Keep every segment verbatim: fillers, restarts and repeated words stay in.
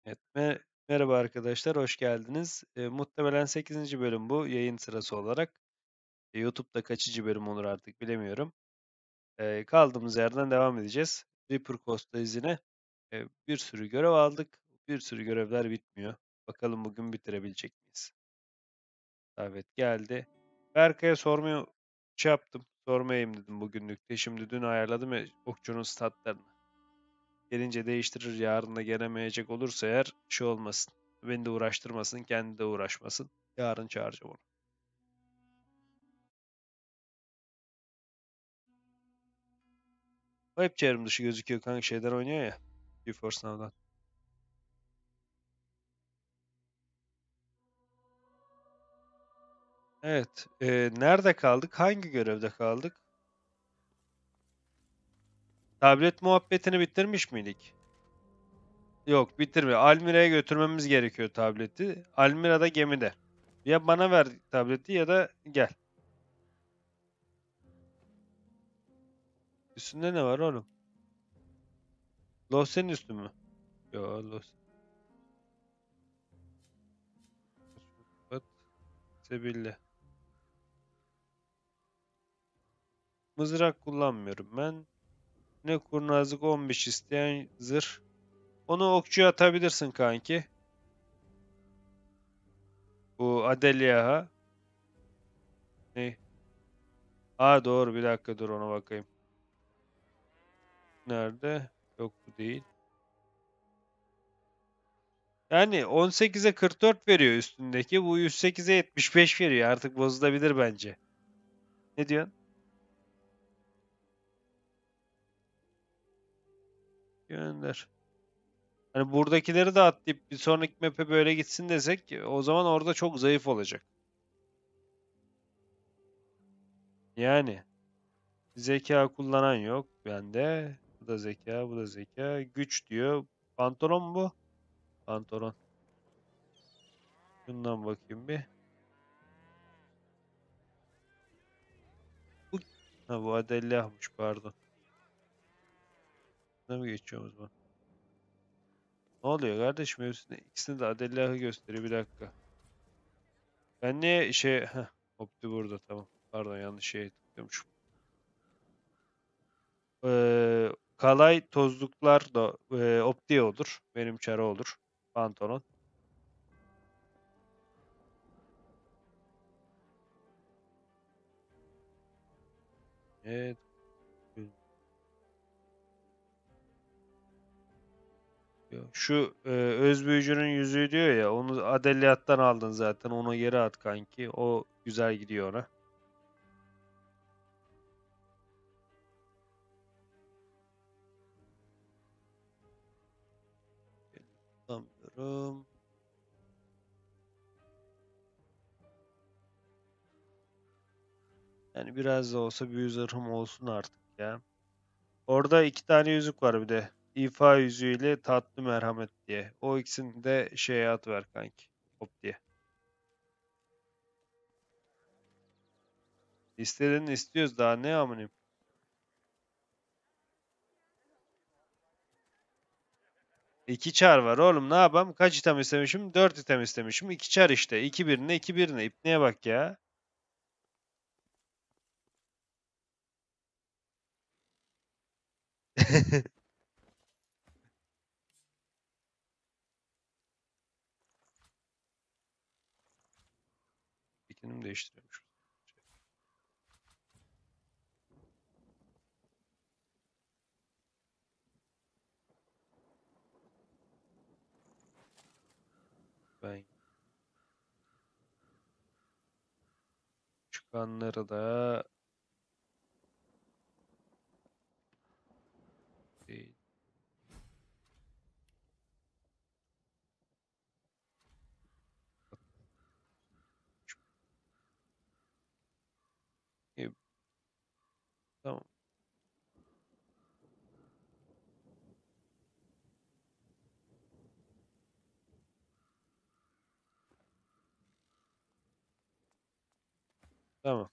Evet, me merhaba arkadaşlar, hoş geldiniz. Eee, muhtemelen sekizinci bölüm bu yayın sırası olarak. E, YouTube'da kaçıncı bölüm olur artık bilemiyorum. Eee, kaldığımız yerden devam edeceğiz. Reaper Coast'tayız yine. Eee, bir sürü görev aldık. Bir sürü görevler bitmiyor. Bakalım bugün bitirebilecek miyiz? Evet geldi. Berkay'a sormayı şey yaptım. Sormayayım dedim bugünlükte. Şimdi dün ayarladım ya okçunun statlarını. Gelince değiştirir. Yarın da gelemeyecek olursa eğer şey olmasın. Beni de uğraştırmasın, kendi de uğraşmasın. Yarın çağıracağım onu. O hep çevrim dışı gözüküyor kanka, şeyler oynuyor ya. GeForce Now'dan. Evet. e, nerede kaldık? Hangi görevde kaldık? Tablet muhabbetini bitirmiş miydik? Yok, bitirme. Almira'ya götürmemiz gerekiyor tableti. Almira da gemide. Ya bana ver tableti ya da gel. Üstünde ne var oğlum? Lose'nin üstü mü? Yo, Lose. Sebilli. Mızrak kullanmıyorum ben. Ne kurnazlık on beş isteyen zırh. Onu okçuya atabilirsin kanki. Bu Adeliaha. Ne? Aa doğru, bir dakika dur ona bakayım. Nerede? Yok, bu değil. Yani on sekize kırk dört veriyor üstündeki. Bu yüz sekize yetmiş beş veriyor. Artık bozulabilir bence. Ne diyorsun? Gönder. Hani buradakileri de atlayıp bir sonraki map'e böyle gitsin desek o zaman orada çok zayıf olacak. Yani zeka kullanan yok bende. Bu da zeka, bu da zeka. Güç diyor. Pantolon bu. Pantolon. Şundan bakayım bir. Bu, ha, bu Adeliah'mış, pardon. Ne mi geçiyoruz bu? Ne oluyor kardeşim? Hepsini, ikisini de Adeliah'ı gösteriyor, bir dakika. Ben niye şey... Heh, Opti burada, tamam. Pardon, yanlış şeye tıklamışım. Ee, Kalay tozluklar da e, Opti olur. Benim çara olur. Pantolon. Evet. Şu e, öz büyücünün yüzüğü diyor ya, onu Adeliat'tan aldın zaten, onu geri at kanki. O güzel gidiyor ona. Tutamıyorum. Yani biraz da olsa büyü zırhım olsun artık ya. Orada iki tane yüzük var bir de. İfa yüzüğüyle tatlı merhamet diye. O ikisini de şeye at ver kanki. Hop diye. İstediğini istiyoruz, daha ne amınım. İki çar var oğlum, ne yapayım? Kaç item istemişim? Dört item istemişim. İki çar işte. İki birine, iki birine. İpneye bak ya. İkini mi değiştiriyormuş? Ben çıkanları da değil. İyi, tamam. Tamam.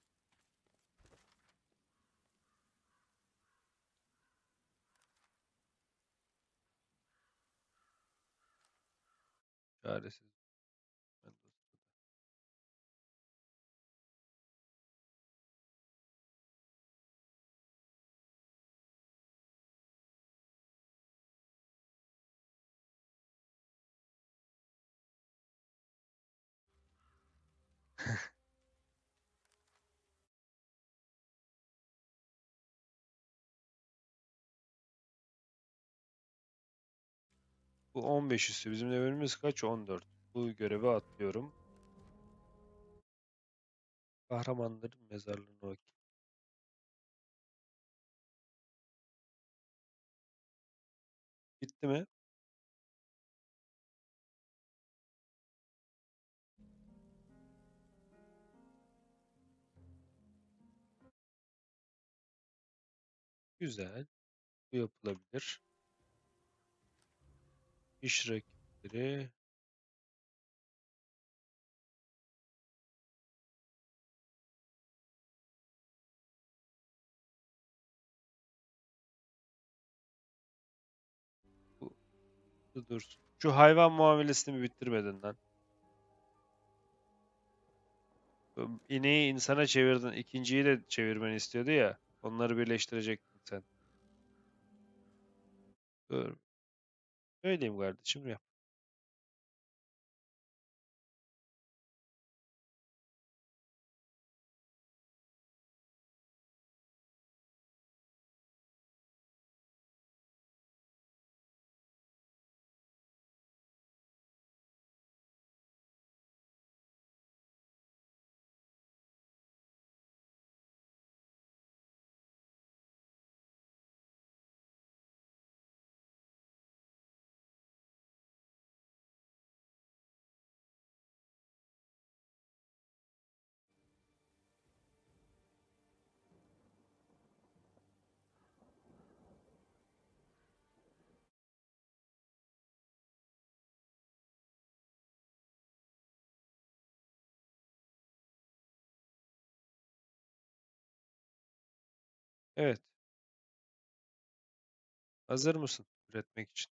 Çaresiz. Ben de- Bu on beş üstü. Bizim levelimiz kaç? on dört. Bu görevi atlıyorum. Kahramanların mezarlığına bakayım. Bitti mi? Güzel. Bu yapılabilir. İş rakipleri. Bu, bu dursun. Şu hayvan muamelesini bir bitirmedin lan. Bu İneği insana çevirdin. İkinciyi de çevirmeni istiyordu ya. Onları birleştirecektin sen. Dur. Söyleyeyim kardeşim ya. Evet. Hazır mısın üretmek için?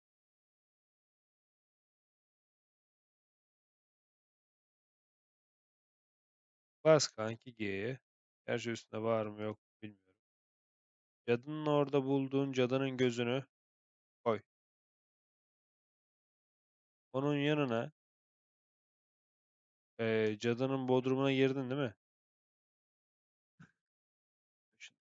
Bas kanki G'ye. Gerçi üstünde var mı yok mu bilmiyorum. Cadının orada bulduğun cadının gözünü koy. Onun yanına eee, cadının bodrumuna girdin değil mi? Şimdi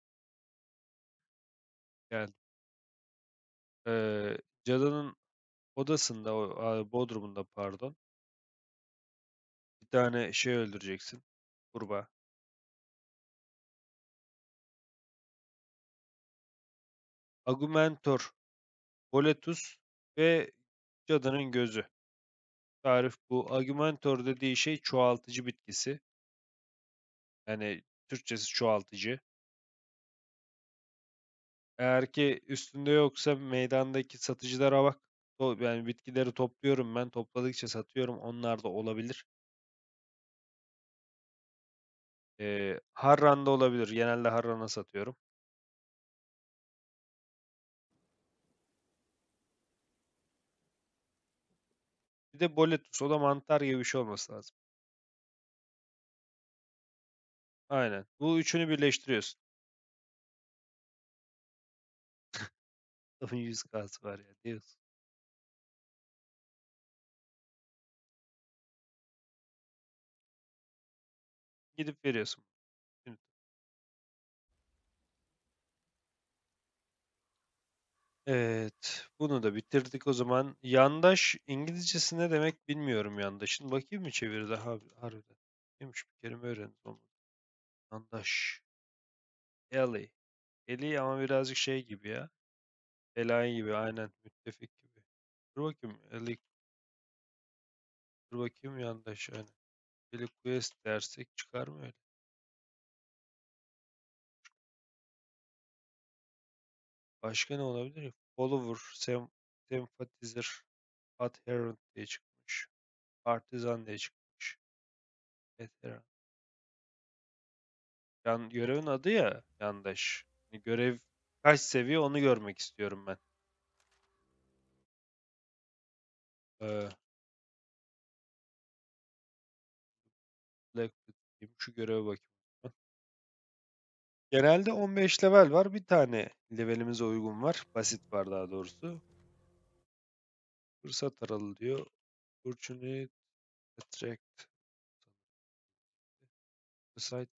geldim. Eee, cadının odasında, o, a, bodrumunda pardon. Bir tane şey öldüreceksin. Kurbağa. Augmentor, Boletus ve cadının gözü. Tarif bu. Augmentor dediği şey çoğaltıcı bitkisi. Yani Türkçesi çoğaltıcı. Eğer ki üstünde yoksa meydandaki satıcılara bak. To- Yani bitkileri topluyorum ben. Topladıkça satıyorum. Onlar da olabilir. Ee, Harran'da olabilir. Genelde Harran'a satıyorum. Bir de Boletus. O da mantar gibi bir şey olması lazım. Aynen. Bu üçünü birleştiriyorsun. Adamın yüz kası var ya diyorsun. Gidip veriyorsun. Şimdi- Evet. Bunu da bitirdik o zaman. Yandaş İngilizcesi ne demek bilmiyorum yandaşın. Bakayım mı çeviride har harbiden. Neymiş bir kelime öğrendim olmadı. Yandaş. Ally. Eli ama birazcık şey gibi ya. Enayi gibi aynen. Müttefik gibi. Dur bakayım. Eli, dur bakayım yandaş aynen. Eli Quest dersek çıkar mı öyle? Başka ne olabilir ya? Follower, sem Sympathizer, Adherent diye çıkmış. Partizan diye çıkmış. Veteran. Yan, görevin adı ya yandaş. Yani görev kaç seviye onu görmek istiyorum ben. Ee, Şu göreve bakayım. Genelde on beş level var. Bir tane levelimize uygun var. Basit var daha doğrusu. Fırsat aralı diyor. Opportunity attract the site.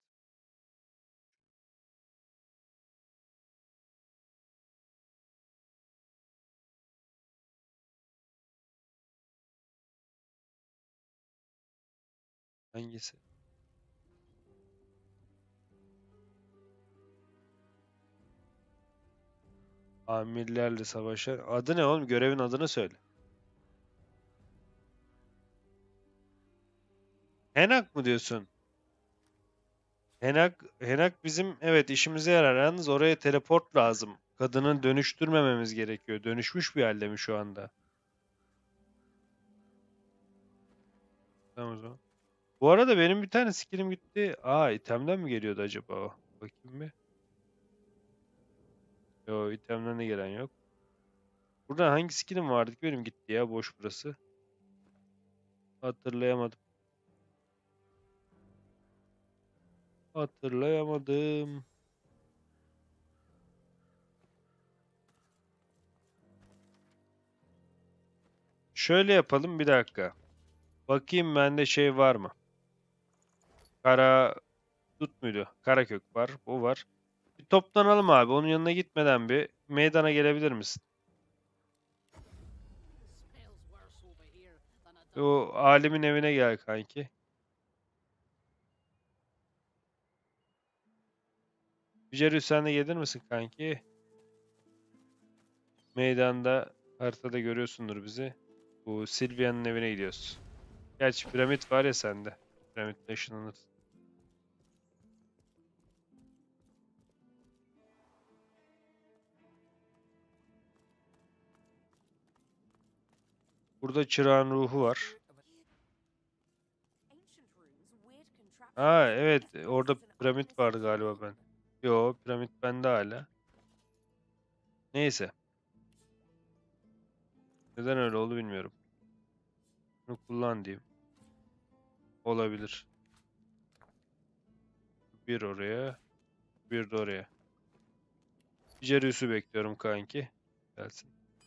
Hangisi? Amirlerle savaşa. Adı ne oğlum? Görevin adını söyle. Henak mı diyorsun? Henak, Henak bizim evet işimize yarar. Yalnız oraya teleport lazım. Kadını dönüştürmememiz gerekiyor. Dönüşmüş bir halde mi şu anda? Tamam o zaman. Bu arada benim bir tane skillim gitti. Aa, itemden mi geliyordu acaba o? Bakayım bir. Yo, itemden de gelen yok. Burada hangi skillim vardı ki benim gitti ya, boş burası. Hatırlayamadım. Hatırlayamadım. Şöyle yapalım bir dakika. Bakayım bende şey var mı? Kara tut muydu? Karakök var. Bu var. Bir toplanalım abi. Onun yanına gitmeden bir meydana gelebilir misin? O alimin evine gel kanki. Vicerius sen de gelir misin kanki? Meydanda haritada görüyorsundur bizi. Bu Sylvia'nın evine gidiyoruz. Gerçi piramit var ya sende. Piramitle ışınlanırsın. Burada çırağın ruhu var. Ha evet, orada piramit vardı galiba ben. Yo, piramit bende hala. Neyse. Neden öyle oldu bilmiyorum. Bunu kullan diyeyim. Olabilir. Bir oraya, bir de oraya. Jerius'u bekliyorum kanki. Gelsin.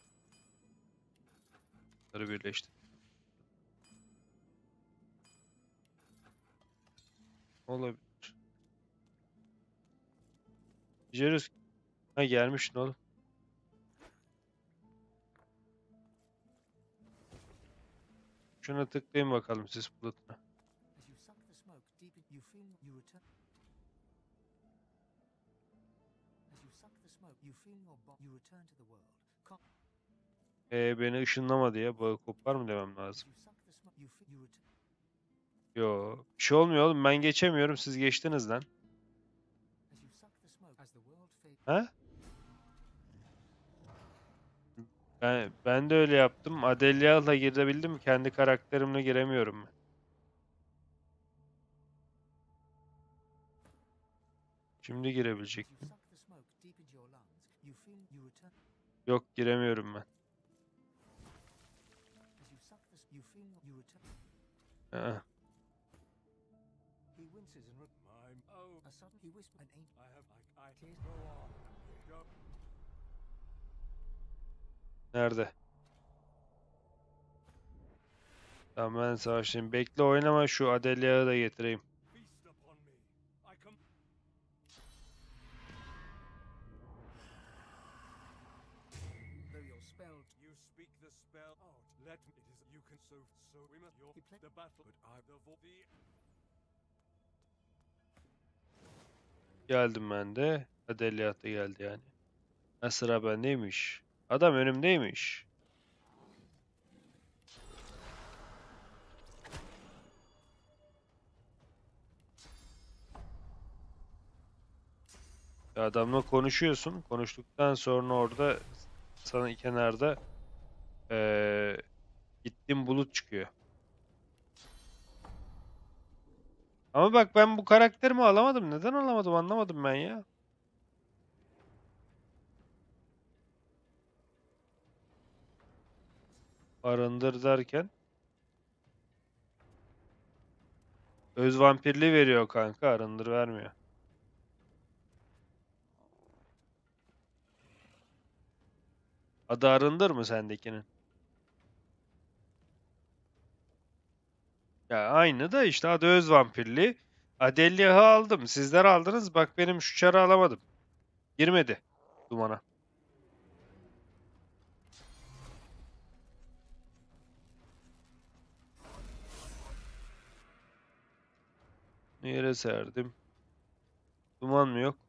Bunları birleştir. Olabilir. Jerius ha gelmiş ne oğlum? Şuna tıklayın bakalım siz bulutuna. Ee, beni ışınlama diye bağı kopar mı demem lazım. Yo, bir şey olmuyor oğlum, ben geçemiyorum, siz geçtiniz lan. Ha? Ben, ben de öyle yaptım. Adelia'la girebildim. Kendi karakterimle giremiyorum ben. Şimdi girebilecektim. Yok, giremiyorum ben. Aa, nerede? Tamam, ben savaşayım. Bekle, oynama, şu Adelia'yı da getireyim. Geldim ben de. Adelia da geldi yani. Ha, sıra bendeymiş. Adam önümdeymiş. Ya adamla konuşuyorsun. Konuştuktan sonra orada sana kenarda ee, gittiğin bulut çıkıyor. Ama bak, ben bu karakterimi alamadım. Neden alamadım anlamadım ben ya. Arındır derken. Öz vampirliği veriyor kanka. Arındır vermiyor. Adı arındır mı sendekinin? Ya aynı da işte adı öz vampirliği. Adelyah'ı aldım. Sizler aldınız. Bak benim şu çarı alamadım. Girmedi dumana. Yere serdim. Duman mı yok?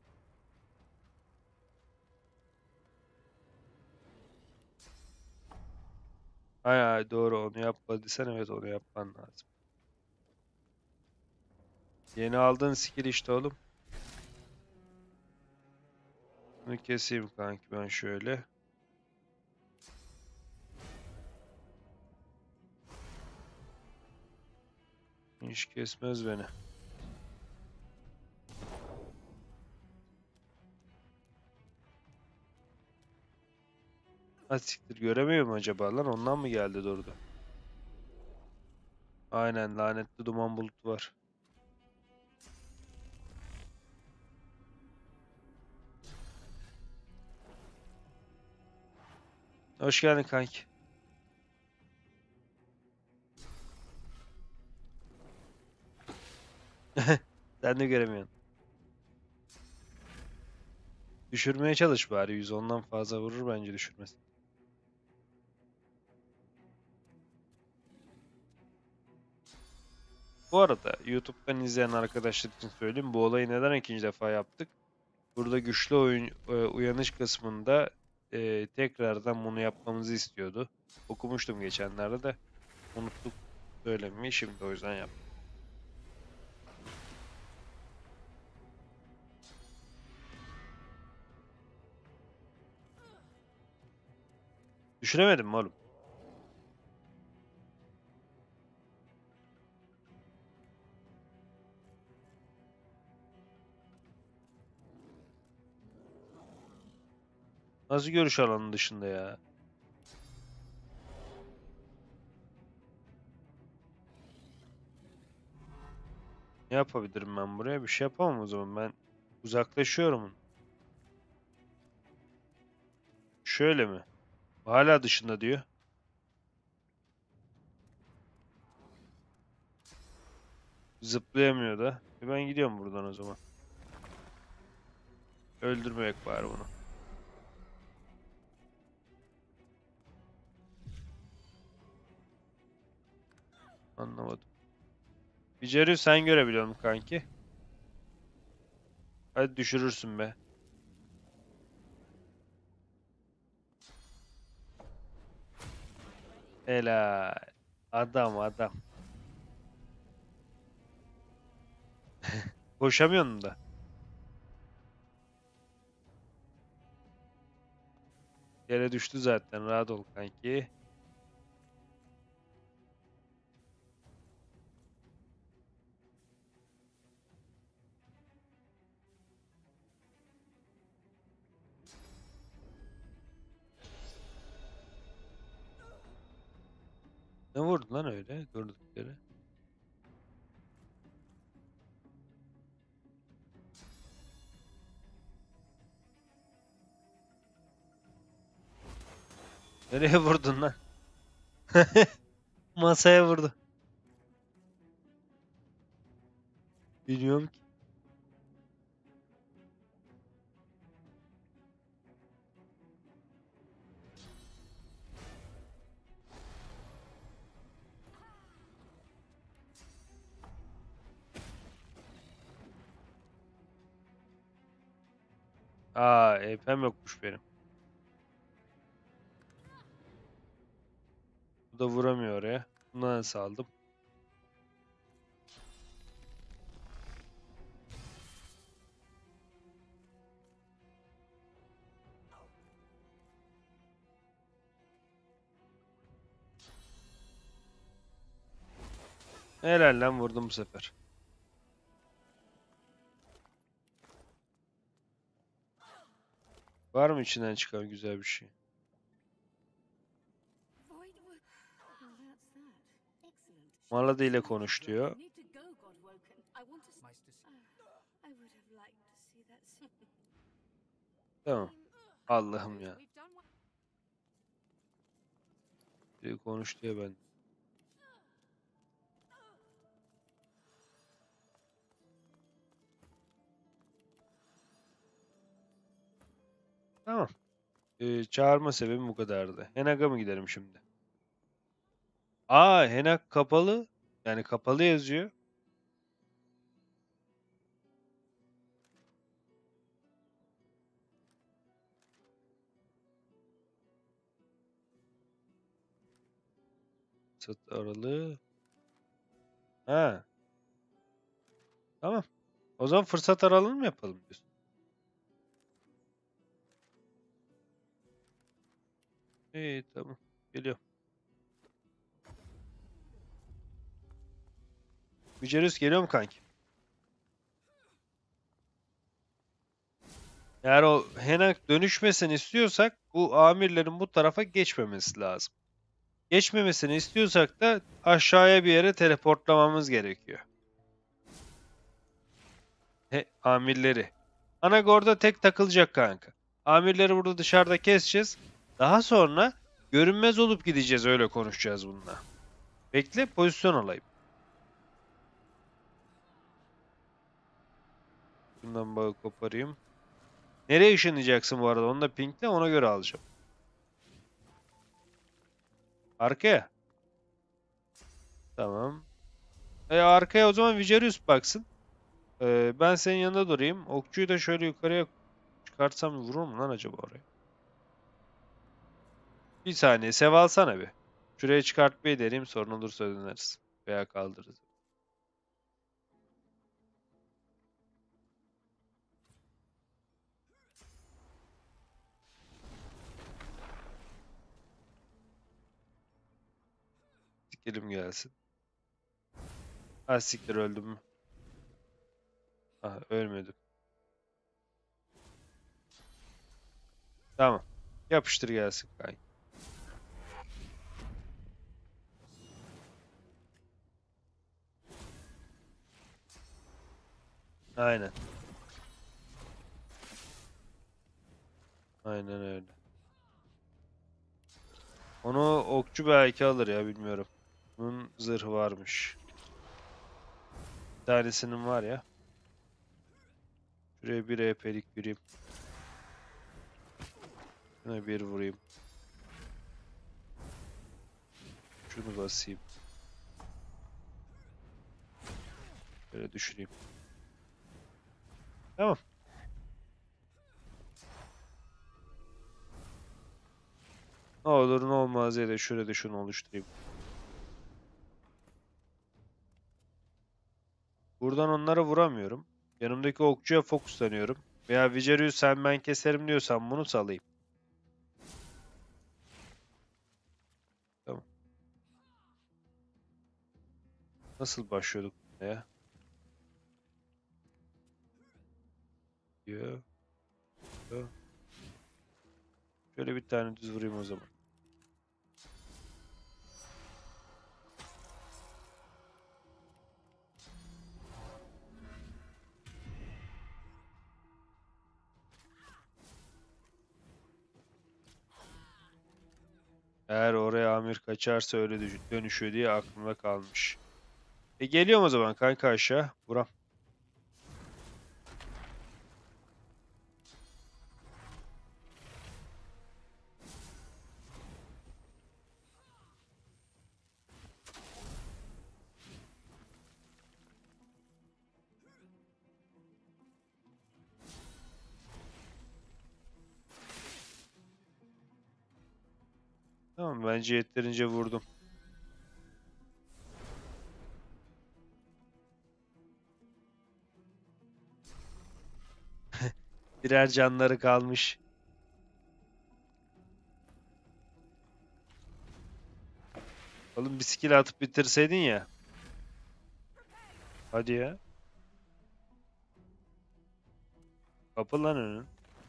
Hay hay doğru onu yapmadıysan evet onu yapman lazım. Yeni aldığın skill işte oğlum. Bunu keseyim kanki ben şöyle. Hiç kesmez beni. Ha siktir göremiyor mu acaba lan ondan mı geldi durdu? Aynen lanetli duman bulutu var. Hoş geldin kanki. Sen de göremiyorsun. Düşürmeye çalış bari. yüz ondan fazla vurur bence düşürmez. Bu arada YouTube'dan izleyen arkadaşlar için söyleyeyim. Bu olayı neden ikinci defa yaptık? Burada güçlü oyun e, uyanış kısmında e, tekrardan bunu yapmamızı istiyordu. Okumuştum geçenlerde de unuttuk söylemeyi şimdi o yüzden yaptım. Düşüremedim mi oğlum? Nasıl görüş alanı dışında ya? Ne yapabilirim ben buraya? Bir şey yapamam o zaman. Ben uzaklaşıyorum. Şöyle mi? Hala dışında diyor. Zıplayamıyor da. E ben gidiyorum buradan o zaman. Öldürmek bari bunu. Anlamadım. Viceri sen görebiliyor musun kanki? Hadi düşürürsün be. Helal. Adam adam. Koşamıyorsun da. Yere düştü zaten. Rahat ol kanki. Ne vurdun lan öyle durduk yere? Nereye vurdun lan? Masaya vurdu. Bilmiyorum ki. Aa, E P'm yokmuş benim. Bu da vuramıyor oraya. Bundan nasıl aldım? Helal lan vurdum bu sefer. Var mı içinden çıkan güzel bir şey? Malada ile konuş diyor. Tamam. Allah'ım ya. Biri konuştu ya ben. Tamam. Ee, çağırma sebebim bu kadardı. Henak'a mı gidelim şimdi? Aa, Henak kapalı. Yani kapalı yazıyor. Sat aralığı. Ha, tamam. O zaman fırsat aralığı mı yapalım diyorsun? İyi, tamam. Geliyorum. Mücerris geliyor mu kanki? Eğer o Henak dönüşmesini istiyorsak bu amirlerin bu tarafa geçmemesi lazım. Geçmemesini istiyorsak da aşağıya bir yere teleportlamamız gerekiyor. He, amirleri. Anagor'da tek takılacak kanka. Amirleri burada dışarıda keseceğiz. Daha sonra görünmez olup gideceğiz, öyle konuşacağız bununla. Bekle, pozisyon alayım. Bundan bağı koparayım. Nereye ışınlayacaksın bu arada? Onu da pinkle, ona göre alacağım. Arkaya. Tamam. E arkaya o zaman Vigerius baksın. Ee, ben senin yanında durayım. Okçuyu da şöyle yukarıya çıkartsam vurur mu lan acaba oraya? Bir saniye. Sev alsana bir. Şuraya çıkartmayı deneyim. Sorun olursa döneriz. Veya kaldırırız. Sikerim gelsin. Ha siktir, öldüm mü? Ah, ölmedim. Tamam. Yapıştır gelsin kanka. Aynen. Aynen öyle. Onu okçu belki alır ya, bilmiyorum. Bunun zırhı varmış. Bir tanesinin var ya. Şuraya bir E P'lik yürüyeyim. Şuna bir vurayım. Şunu basayım. Böyle düşüreyim. Tamam. Ne olur ne olmaz ya da şurada şunu oluşturayım. Buradan onlara vuramıyorum. Yanımdaki okçuya fokuslanıyorum. Veya Vigerius sen ben keserim diyorsan bunu salayım. Tamam. Nasıl başlıyorduk ya? Diyor. Diyor. Şöyle bir tane düz vurayım o zaman. Eğer oraya amir kaçarsa öyle düş- dönüşüyor diye aklımda kalmış. E geliyorum o zaman kanka aşağı. Buram. Tamam, bence yeterince vurdum. Birer canları kalmış. Oğlum bir skill atıp bitirseydin ya. Hadi ya. Kapı lan önün.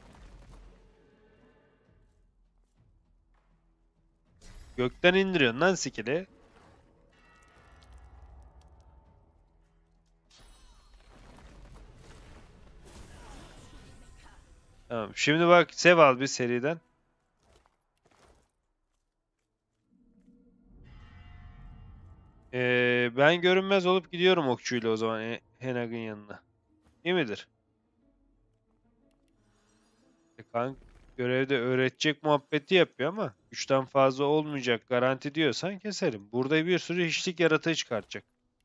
Gökten indiriyorsun lan skill'i. Tamam. Şimdi bak sev al bir seriden. Ee, ben görünmez olup gidiyorum okçuyla o zaman e, Henag'ın yanına. İyi midir? E kanka görevde öğretecek muhabbeti yapıyor ama üçten fazla olmayacak garanti diyorsan keserim. Burada bir sürü hiçlik yaratığı çıkartacak.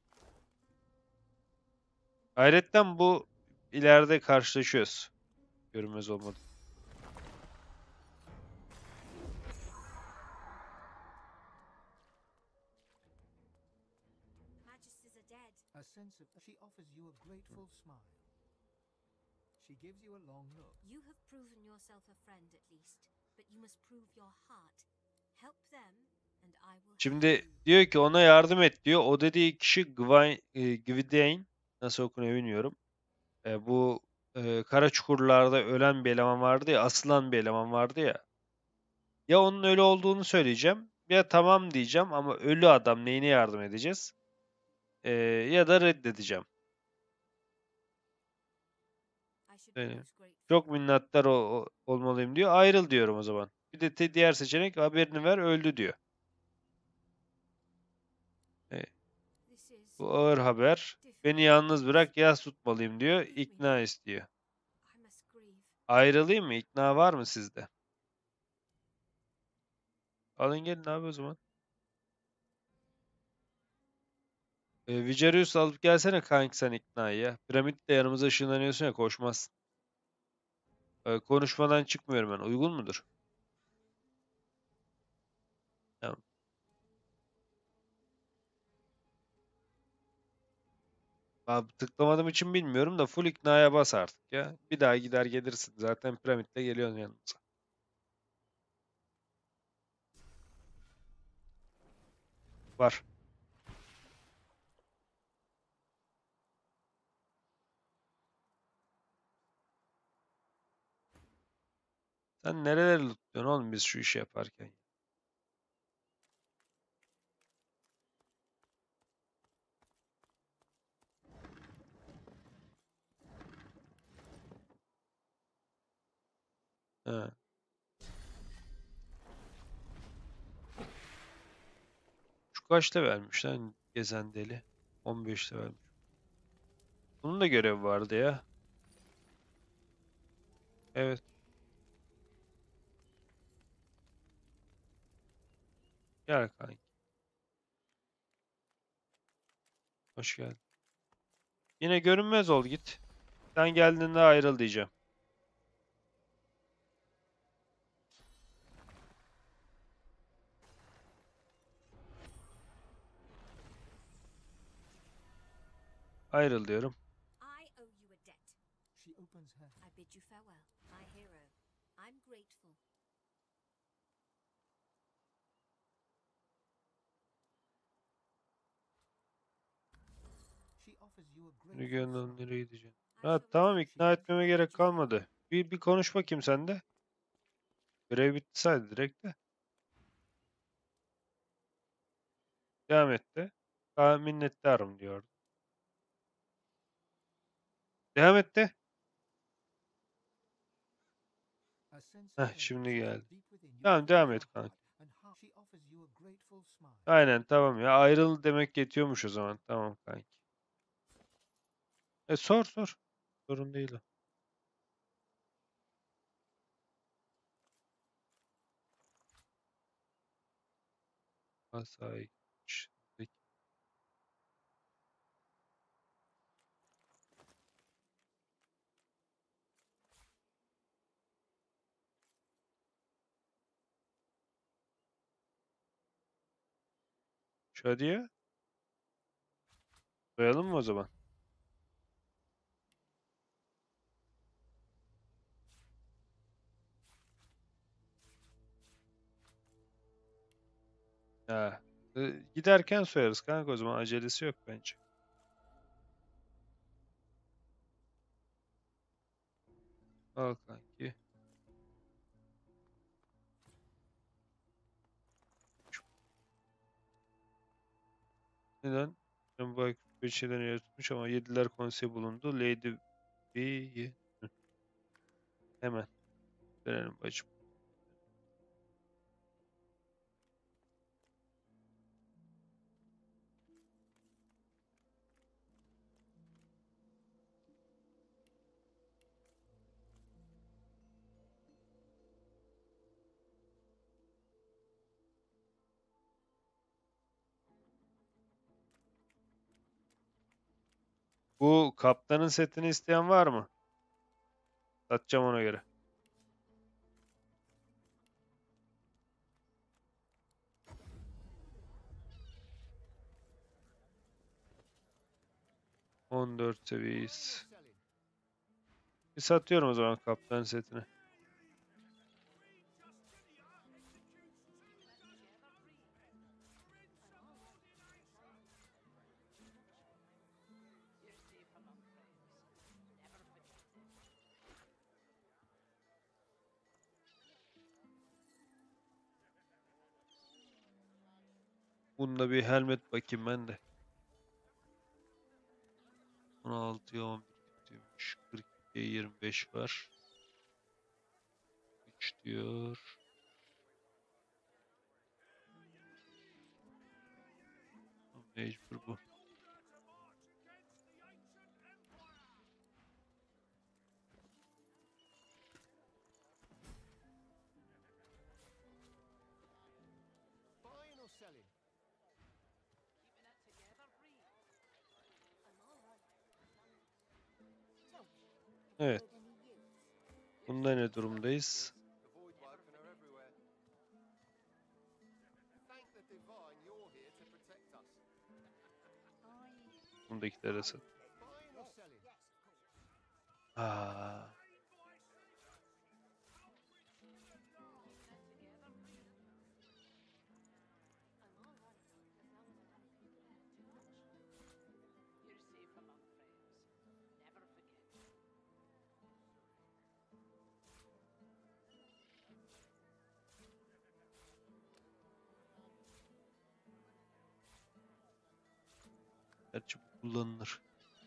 Hayretten bu ileride karşılaşıyoruz. Görünmez olmadı. Magisters are dead. A sense of she offers you a grateful smile. She gives you a long look. You have proven yourself a friend at least, but you must prove your heart. Help them, and I will help Şimdi you. diyor ki ona yardım et diyor. O dediği kişi Gwain, e, Gwydion. Nasıl okunuyor bilmiyorum. E, bu e, kara çukurlarda ölen bir eleman vardı ya, asılan bir eleman vardı ya. Ya onun ölü olduğunu söyleyeceğim, ya tamam diyeceğim ama ölü adam neyine yardım edeceğiz? E, ya da reddedeceğim. I should be Yani most grateful. çok minnettar o, o- olmalıyım diyor. Ayrıl diyorum o zaman. Bir de te- diğer seçenek haberini ver öldü diyor. E, This is bu ağır haber. Beni yalnız bırak yas tutmalıyım diyor. İkna istiyor. I must grieve. Ayrılayım mı? İkna var mı sizde? Alın gelin abi o zaman. E, Vicarius alıp gelsene kanki sen iknayı ya. Piramitle yanımıza ışınlanıyorsun ya koşmazsın. E, konuşmadan çıkmıyorum ben. Uygun mudur? Tamam. Abi, tıklamadığım için bilmiyorum da full iknaya bas artık ya. Bir daha gider gelirsin. Zaten piramitle geliyorsun yanımıza. Var. Sen nereleri lootluyorsun oğlum biz şu işi yaparken? Ha. Şu kaçta vermiş lan gezen deli? on beşte vermiş. Bunun da görevi vardı ya. Evet. Gel kanki. Hoş geldin. Yine görünmez ol git. Sen geldiğinde ayrıl diyeceğim. Ayrıl diyorum. I owe you a debt. She opens her. I bid you farewell, my hero. I'm grateful. She offers you a Şimdi grateful gönlüm smile. nereye gideceğim? I Ha shall tamam return. ikna etmeme gerek kalmadı. Bir, bir konuş bakayım sen de. Görev bitti saydı direkt de. Devam etti. Ha, minnettarım diyordu. Devam etti. A sense Heh of şimdi purpose geldi. deep within you Tamam fills devam your et kanka. heart and heart. She offers you a grateful smile. Aynen tamam ya ayrıl demek yetiyormuş o zaman. Tamam kanki. E sor sor. Sorun değil o. Asayi. Şadiye. Koyalım mı o zaman? Ha. E, giderken soyarız kanka o zaman acelesi yok bence. Al kanki. Neden? Ben bu bir şeyden yaratmış ama yediler konseyi bulundu. Lady B'yi. Hı, hemen. Verelim bacım. Bu kaptanın setini isteyen var mı? Satacağım ona göre. on dört seviyeyiz. Bir satıyorum o zaman kaptan setini. Bunda bir helmet bakayım ben de. on altıya on bir diyormuş. kırk ikiye yirmi beş var. üç diyor. Mecbur bu. Buying or selling? Evet. Bunda ne durumdayız? The void woken are everywhere. Thank the divine you're here to protect us. Bundakilere sat. Buying or selling? Aa. Gerçi bu kullanılır.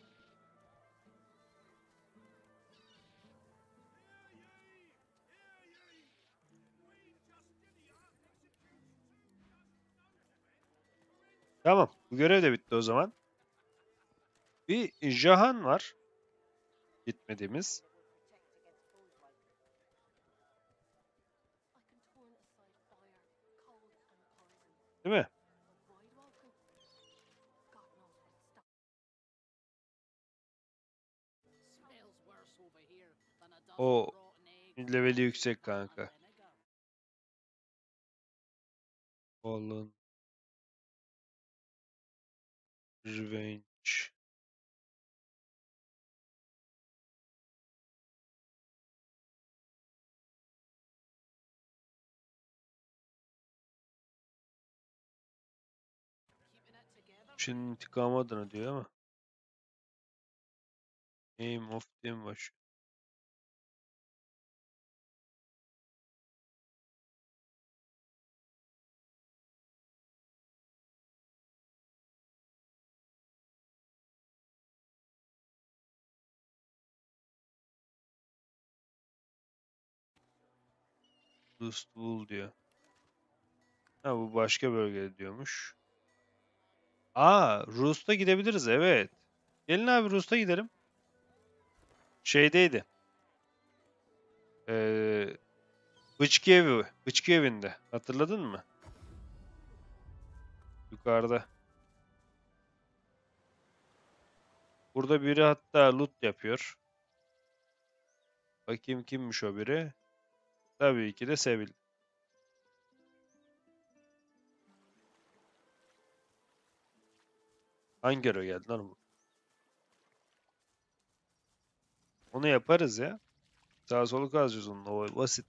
Tamam. Bu görev de bitti o zaman. Bir Jahan var. Gitmediğimiz. Değil mi? O leveli yüksek kanka. Fallen Revenge. Şimdi intikamı adına diyor ama. Aim of diye mi başlıyor? Rust Wool diyor. Ha bu başka bölgede diyormuş. Aa, Rust'a gidebiliriz evet. Gelin abi Rust'a gidelim. Şeydeydi. Ee, Bıçkı evi. Bıçkı evinde. Hatırladın mı? Yukarıda. Burada biri hatta loot yapıyor. Bakayım kimmiş o biri? Tabii ki de Sevil. Hangi görev geldi lan bu? Onu yaparız ya. Sağ solu kazacağız onunla. O basit.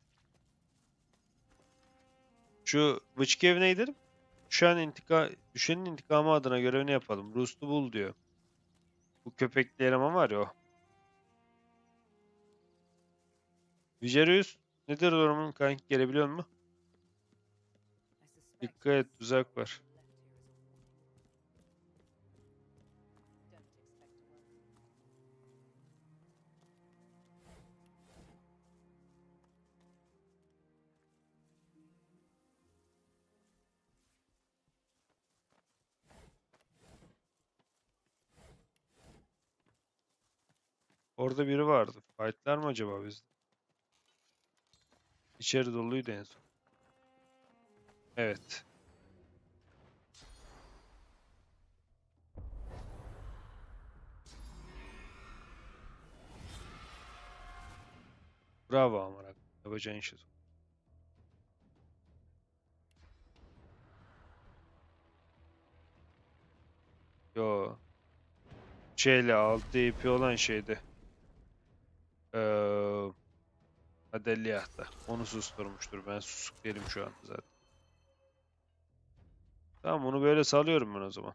Şu Bıçkı evi neydi? Düşen intika düşenin intikamı adına görevini yapalım. Rust'u bul diyor. Bu köpekli eleman var ya o. Vigerius nedir durumun kanki gelebiliyor mu? Dikkat et tuzak var. Orada biri vardı. Fight'lar mı acaba bizde? İçeri doluydu en son. Evet. Bravo amına. Yapacağın işi. Yo. Şeyle altı I P olan şeydi. Ee, Adeliah'ta. Onu susturmuştur. Ben susuk değilim şu anda zaten. Tamam, onu böyle salıyorum ben o zaman.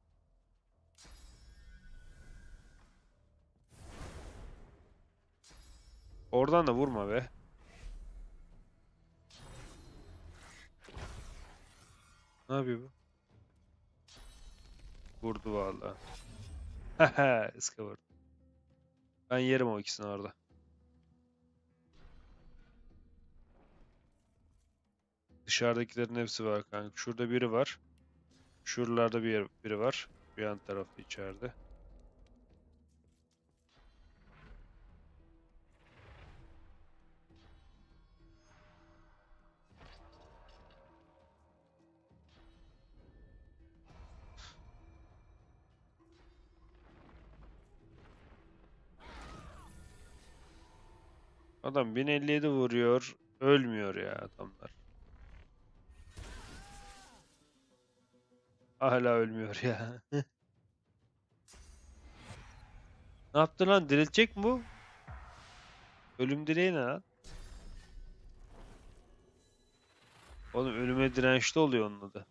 Oradan da vurma be. Ne yapıyor bu? Vurdu vallahi. Haha, ıska. Ben yerim o ikisini orada. Dışarıdakilerin hepsi var kanka. Şurada biri var. Şuralarda bir yer, biri var. Bir yan tarafta içeride. Adam bin elli yedi vuruyor. Ölmüyor ya adamlar. Hala ölmüyor ya. Ne yaptı lan? Diriltecek mi bu? Ölüm direği ne lan? Oğlum ölüme dirençli oluyor onun adı.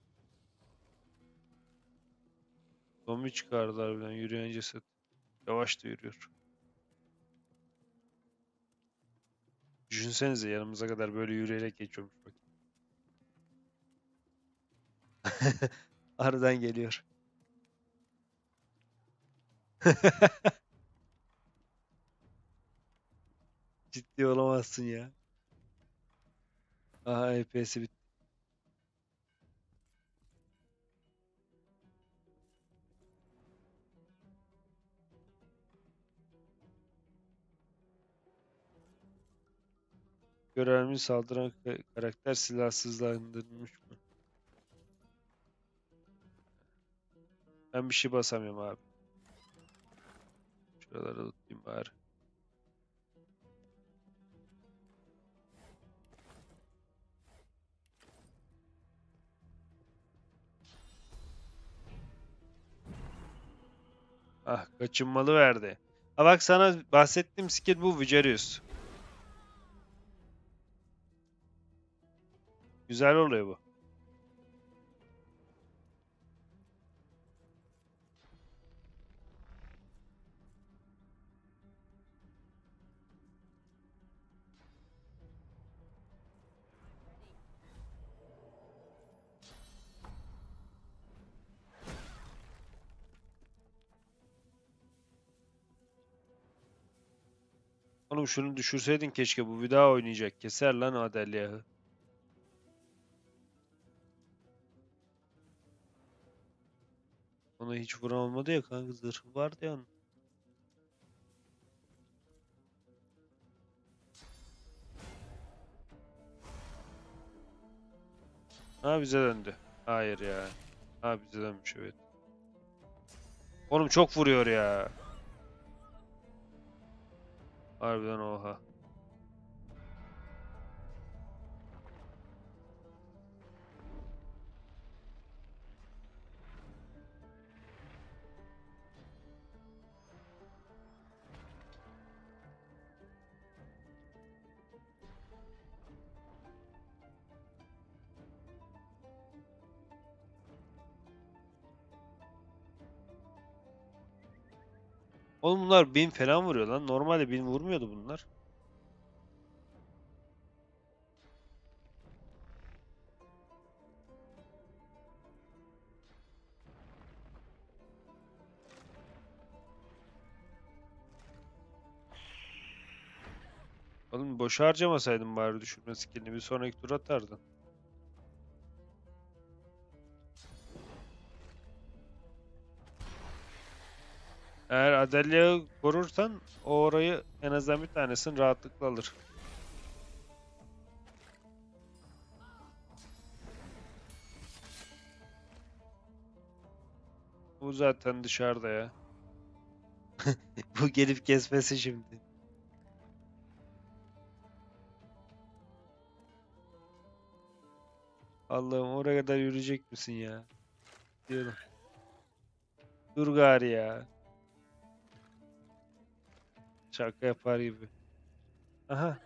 Zombi çıkardılar birden, yürüyen ceset. Yavaş da yürüyor. Düşünsenize yanımıza kadar böyle yürüyerek geçiyormuş bak. Aradan geliyor. Ciddi olamazsın ya. Aha, E P'si bitti. Görevli saldıran ka- karakter silahsızlandırılmış mı? Ben bir şey basamıyorum abi. Şuraları tutayım bari. Ah, kaçınmalı verdi. Ha bak, sana bahsettiğim skill bu, Vicarius. Güzel oluyor bu. Oğlum şunu düşürseydin keşke, bu bir daha oynayacak. Keser lan Adelya'yı. Ona hiç vuran olmadı ya kanka, zırhı vardı ya onun. Ha, bize döndü. Hayır ya. Ha, bize dönmüş, evet. Oğlum çok vuruyor ya. Harbiden oha. Oğlum bunlar bin falan vuruyor lan. Normalde bin vurmuyordu bunlar. Oğlum boşa harcamasaydın bari düşürme skillini. Bir sonraki tur atardın. Eğer Adelia'yı korursan o orayı en azından bir tanesini rahatlıkla alır. Bu zaten dışarıda ya. Bu gelip kesmesi şimdi. Allah'ım oraya kadar yürüyecek misin ya? Diyorum. Dur gari ya. Şaka yapar gibi. Aha.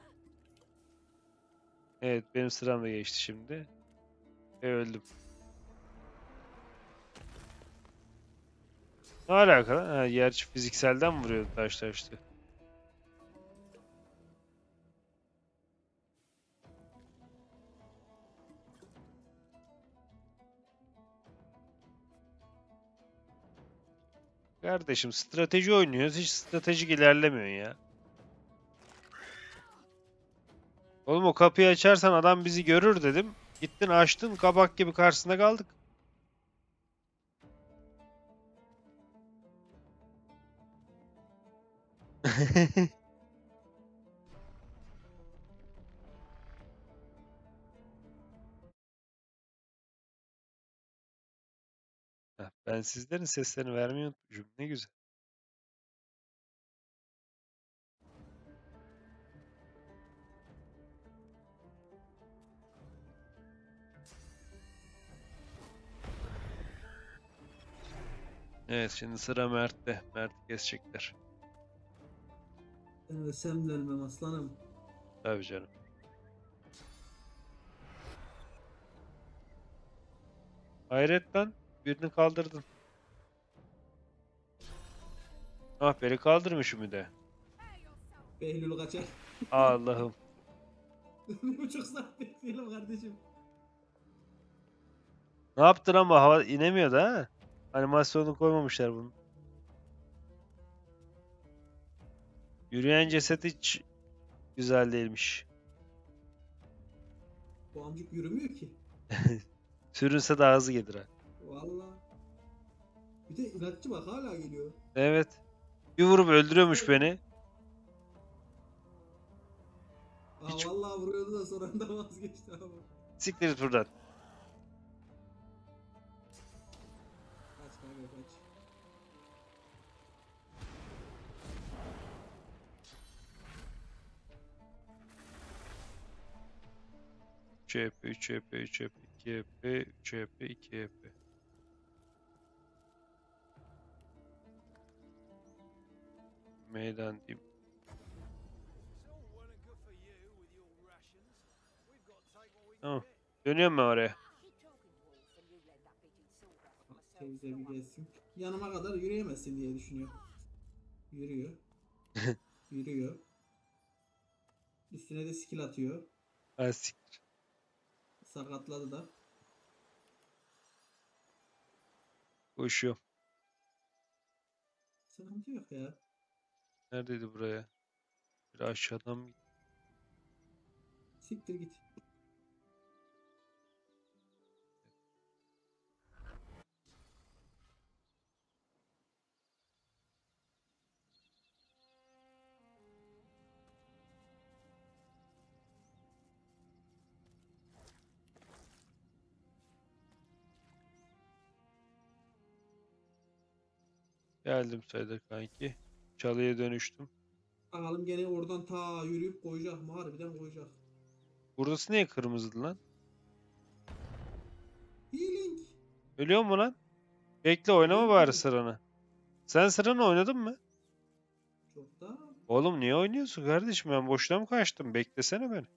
Evet benim sıram da geçti şimdi. Ve öldüm. Ne alaka lan? Ha, gerçi fizikselden mi vuruyordu taş taştı? Kardeşim strateji oynuyoruz. Hiç stratejik ilerlemiyorsun ya. Oğlum o kapıyı açarsan adam bizi görür dedim. Gittin açtın kabak gibi karşısında kaldık. Heh, ben sizlerin seslerini vermeyi unutmuşum. Ne güzel. Evet şimdi sıra Mert'te. Mert'i kesecekler. Ben ölsem de ölmem aslanım. Tabii canım. Hayret lan. Birini kaldırdın. Ah beni kaldırmışım bir de. Behlül kaçar. Allah'ım. Bir buçuk saat bekleyelim kardeşim. Ne yaptın ama hava inemiyordu ha. Animasyonu koymamışlar bunu. Yürüyen ceset hiç güzel değilmiş. Bu amcık yürümüyor ki. Sürünse daha hızlı gelir ha. Valla. Bir de inatçı bak hala geliyor. Evet. Bir vurup öldürüyormuş beni. Aa Hiç vallahi vuruyordu da sonra da vazgeçti abi. siktir git buradan. Kaç kanka kaç. üç E P, üç E P, üç E P, iki E P, üç E P, iki E P. Meydan diyeyim. Tamam. Dönüyorum ben oraya. Teyze bir gelsin. Yanıma kadar yürüyemezsin diye düşünüyor. Yürüyor. Yürüyor. Üstüne de skill atıyor. Ha, sik- Sakatladı da. Koşuyorum. Sıkıntı yok ya. Neredeydi buraya? Bir aşağıdan mı? Siktir git. Geldim sayılır kanki. Çalıya dönüştüm. Bakalım gene oradan ta yürüyüp koyacak mı? Harbiden koyacak. Burası niye kırmızıdı lan? Healing. Ölüyor mu lan? Bekle oynama Biliyorum bari tabii. sıranı. Sen sıranı oynadın mı? Çok da. Oğlum niye oynuyorsun kardeşim? Ben boşuna mı kaçtım? Beklesene beni.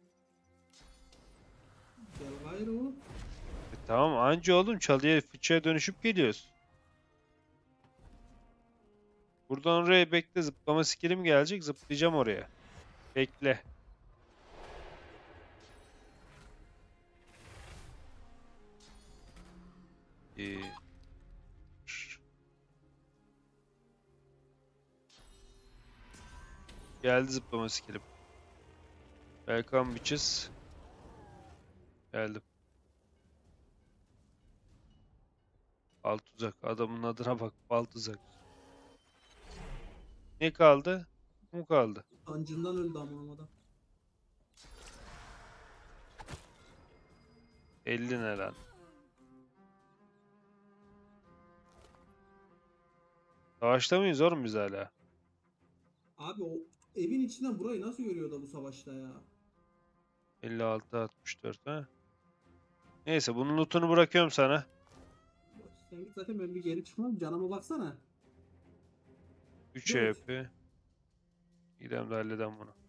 Gel gayrı oğlum. E tamam anca oğlum çalıya fıçıya dönüşüp geliyoruz. Buradan oraya bekle zıplama skillim gelecek zıplayacağım oraya. Bekle. Ee, şş. Geldi zıplama skillim. Welcome bitches. Geldim. Bal tuzak. Adamın adına bak. Bal tuzak. Ne kaldı? Bu kaldı. Sancından öldü ama adam. elli ne lan? Savaşta mıyız oğlum biz hala? Abi o evin içinden burayı nasıl görüyor da bu savaşta ya? elli altı altmış dört ha. Neyse bunun lootunu bırakıyorum sana. Bak, sen git zaten ben bir geri çıkmam. Canıma baksana. üç Dört. E P. Gidelim de halledelim bunu.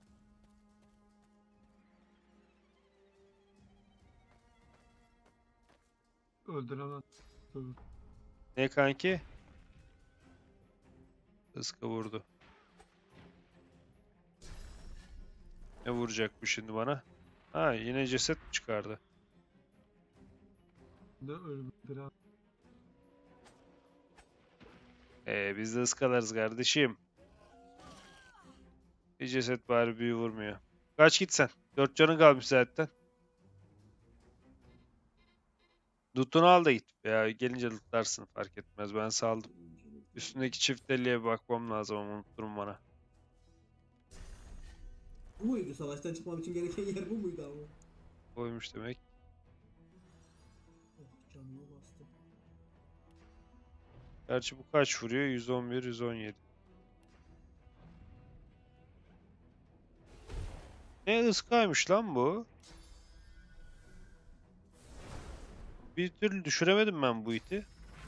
Öldüremez. Öldür. Ne kanki? Iska vurdu. Ne vuracak bu şimdi bana? Ha yine ceset mi çıkardı? Ne öldüremez. Ee, biz de ıskalarız kardeşim. Bir ceset bari büyü vurmuyor. Kaç git sen. Dört canın kalmış zaten. Loot'unu al da git. Ya gelince lootlarsın fark etmez. Ben saldım. Üstündeki çift deliğe bir bakmam lazım ama unutturum bana. Bu muydu? Savaştan çıkmam için gereken yer bu muydu ama? Koymuş demek. Oh, canıma bastı. Gerçi bu kaç vuruyor? yüz on bir, yüz on yedi. Ne ıskaymış lan bu? Bir türlü düşüremedim ben bu iti.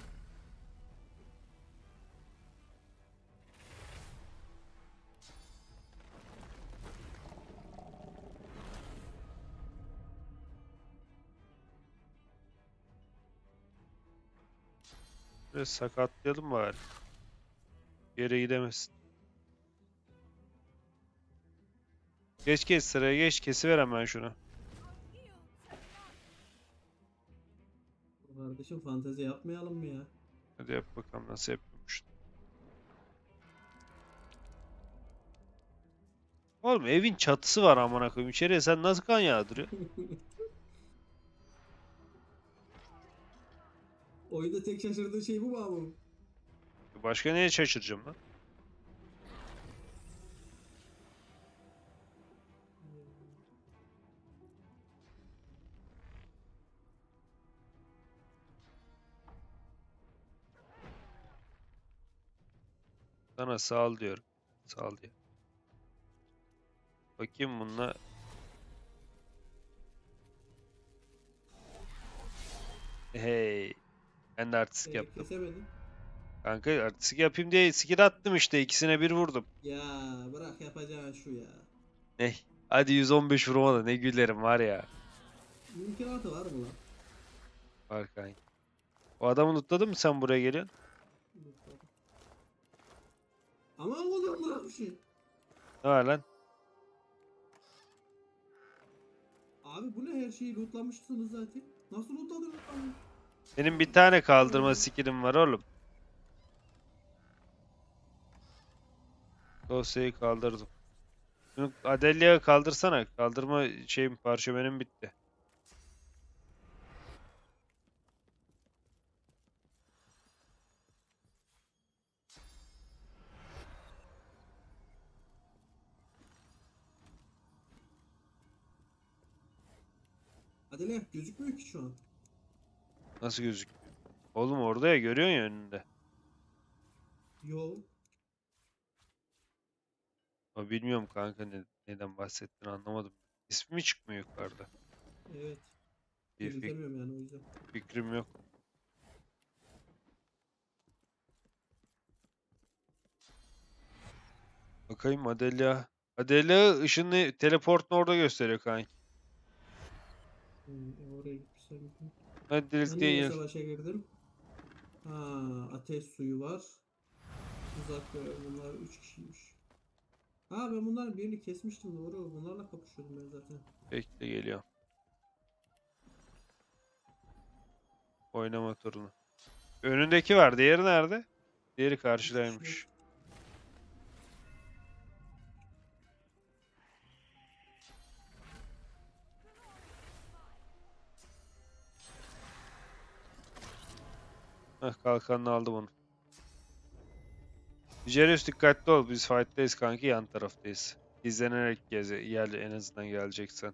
Biraz sakatlayalım bari. Yere gidemesin. Geç geç sıraya geç. Kesiver hemen şunu. Kardeşim fantezi yapmayalım mı ya? Hadi yap bakalım nasıl yapıyormuş. Oğlum evin çatısı var amına koyayım. İçeriye sen nasıl kan yağdırıyorsun? Oyunda tek şaşırdığı şey bu mu abi? Başka neye şaşıracağım lan? Sana sağ ol diyorum. Sağ ol diye. Bakayım bununla. Hey. Ben de artistik Ee, yaptım. kesemedim. Kanka artistik yapayım diye skill attım işte. İkisine bir vurdum. Ya bırak yapacağın şu ya. Ne? Hadi yüz on beş vurma da ne gülerim var ya. Mümkünatı var mı lan? Var kanka. O adamı lootladın mı sen buraya geliyorsun? Aman oğlum bırak bir şey. Ne var lan? Abi bu ne, her şeyi lootlamışsınız zaten. Nasıl lootladınız lan? Benim bir tane kaldırma skillim var oğlum. Dosyayı kaldırdım. Şunu Adelia'ya kaldırsana. Kaldırma şeyim parşömenim bitti. Adele gözükmüyor ki şu an. Nasıl gözüküyor? Oğlum orada ya görüyorsun ya önünde. Yo. Ama bilmiyorum kanka ne, neden bahsettiğini anlamadım. İsmi mi çıkmıyor yukarıda? Evet. Bir fik- Gözükemiyorum yani o yüzden. fikrim yok. Bakayım Adelia. Adelia ışını teleportunu orada gösteriyor kanki. Hmm, e, oraya gitmişler. Hadi Ben birlikte niye yiyelim. savaşa girdim? Ha, ateş suyu var. Uzak görev, bunlar üç kişiymiş. Ha, ben bunların birini kesmiştim, doğru. Bunlarla kapışıyordum ben zaten. Bekle geliyor. Oynama turunu. Önündeki var. Diğeri nerede? Diğeri karşıdaymış. Heh, kalkanını aldım onu. Vicarius dikkatli ol. Biz fight'tayız kanki, yan taraftayız. İzlenerek gez. Gel, en azından geleceksen.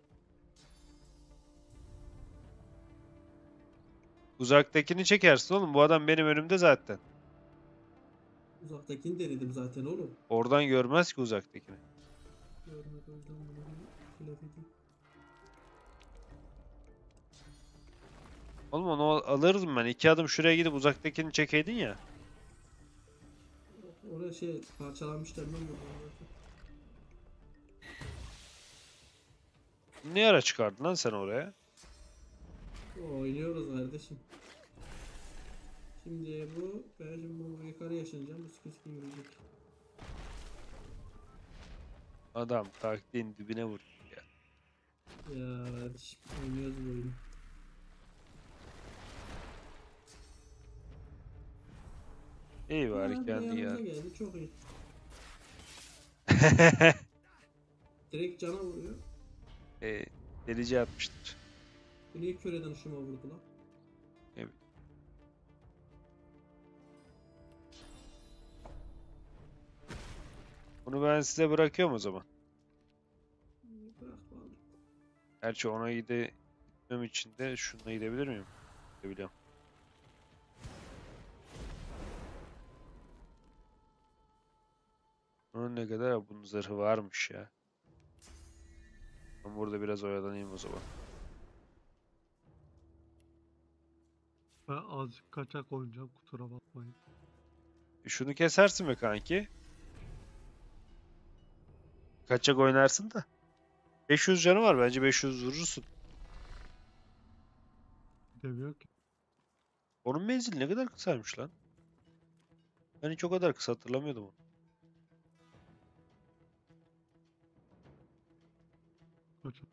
Uzaktakini çekersin oğlum. Bu adam benim önümde zaten. Uzaktakini denedim zaten oğlum. Oradan görmez ki uzaktakini. Görmedi o yüzden bunu bir laf edeyim. Oğlum onu al- alırdım ben. İki adım şuraya gidip uzaktakini çekeydin ya. Oraya şey parçalanmışlar ben vurdum zaten. Ne ara çıkardın lan sen oraya? Oynuyoruz kardeşim. Şimdi bu, ben şimdi bu yukarı yaşayacağım. Bu sıkıntı yürüyecek. Adam taktiğin dibine vurdu ya. Ya kardeşim oynuyoruz bu oyunu. İyi Ha, bari bir de kendi yanımıza geldi. geldi çok iyi. Direkt cana vuruyor. e, delici atmıştır. Bu niye köreden ışıma vurdu lan? Evet. Bunu ben size bırakıyorum o zaman. Bırak vallahi. Gerçi ona gide gitmem için de şununla gidebilir miyim? Gidebiliyorum. Bunun ne kadar, bunun zırhı varmış ya. Ben burada biraz oyalanayım o zaman. Ben azıcık kaçak oynayacağım, kusura bakmayın. E şunu kesersin be kanki. Kaçak oynarsın da. beş yüz canı var, bence beş yüz vurursun. Demiyor ki. Onun menzili ne kadar kısaymış lan. Ben hiç o kadar kısa hatırlamıyordum onu. Kaçak.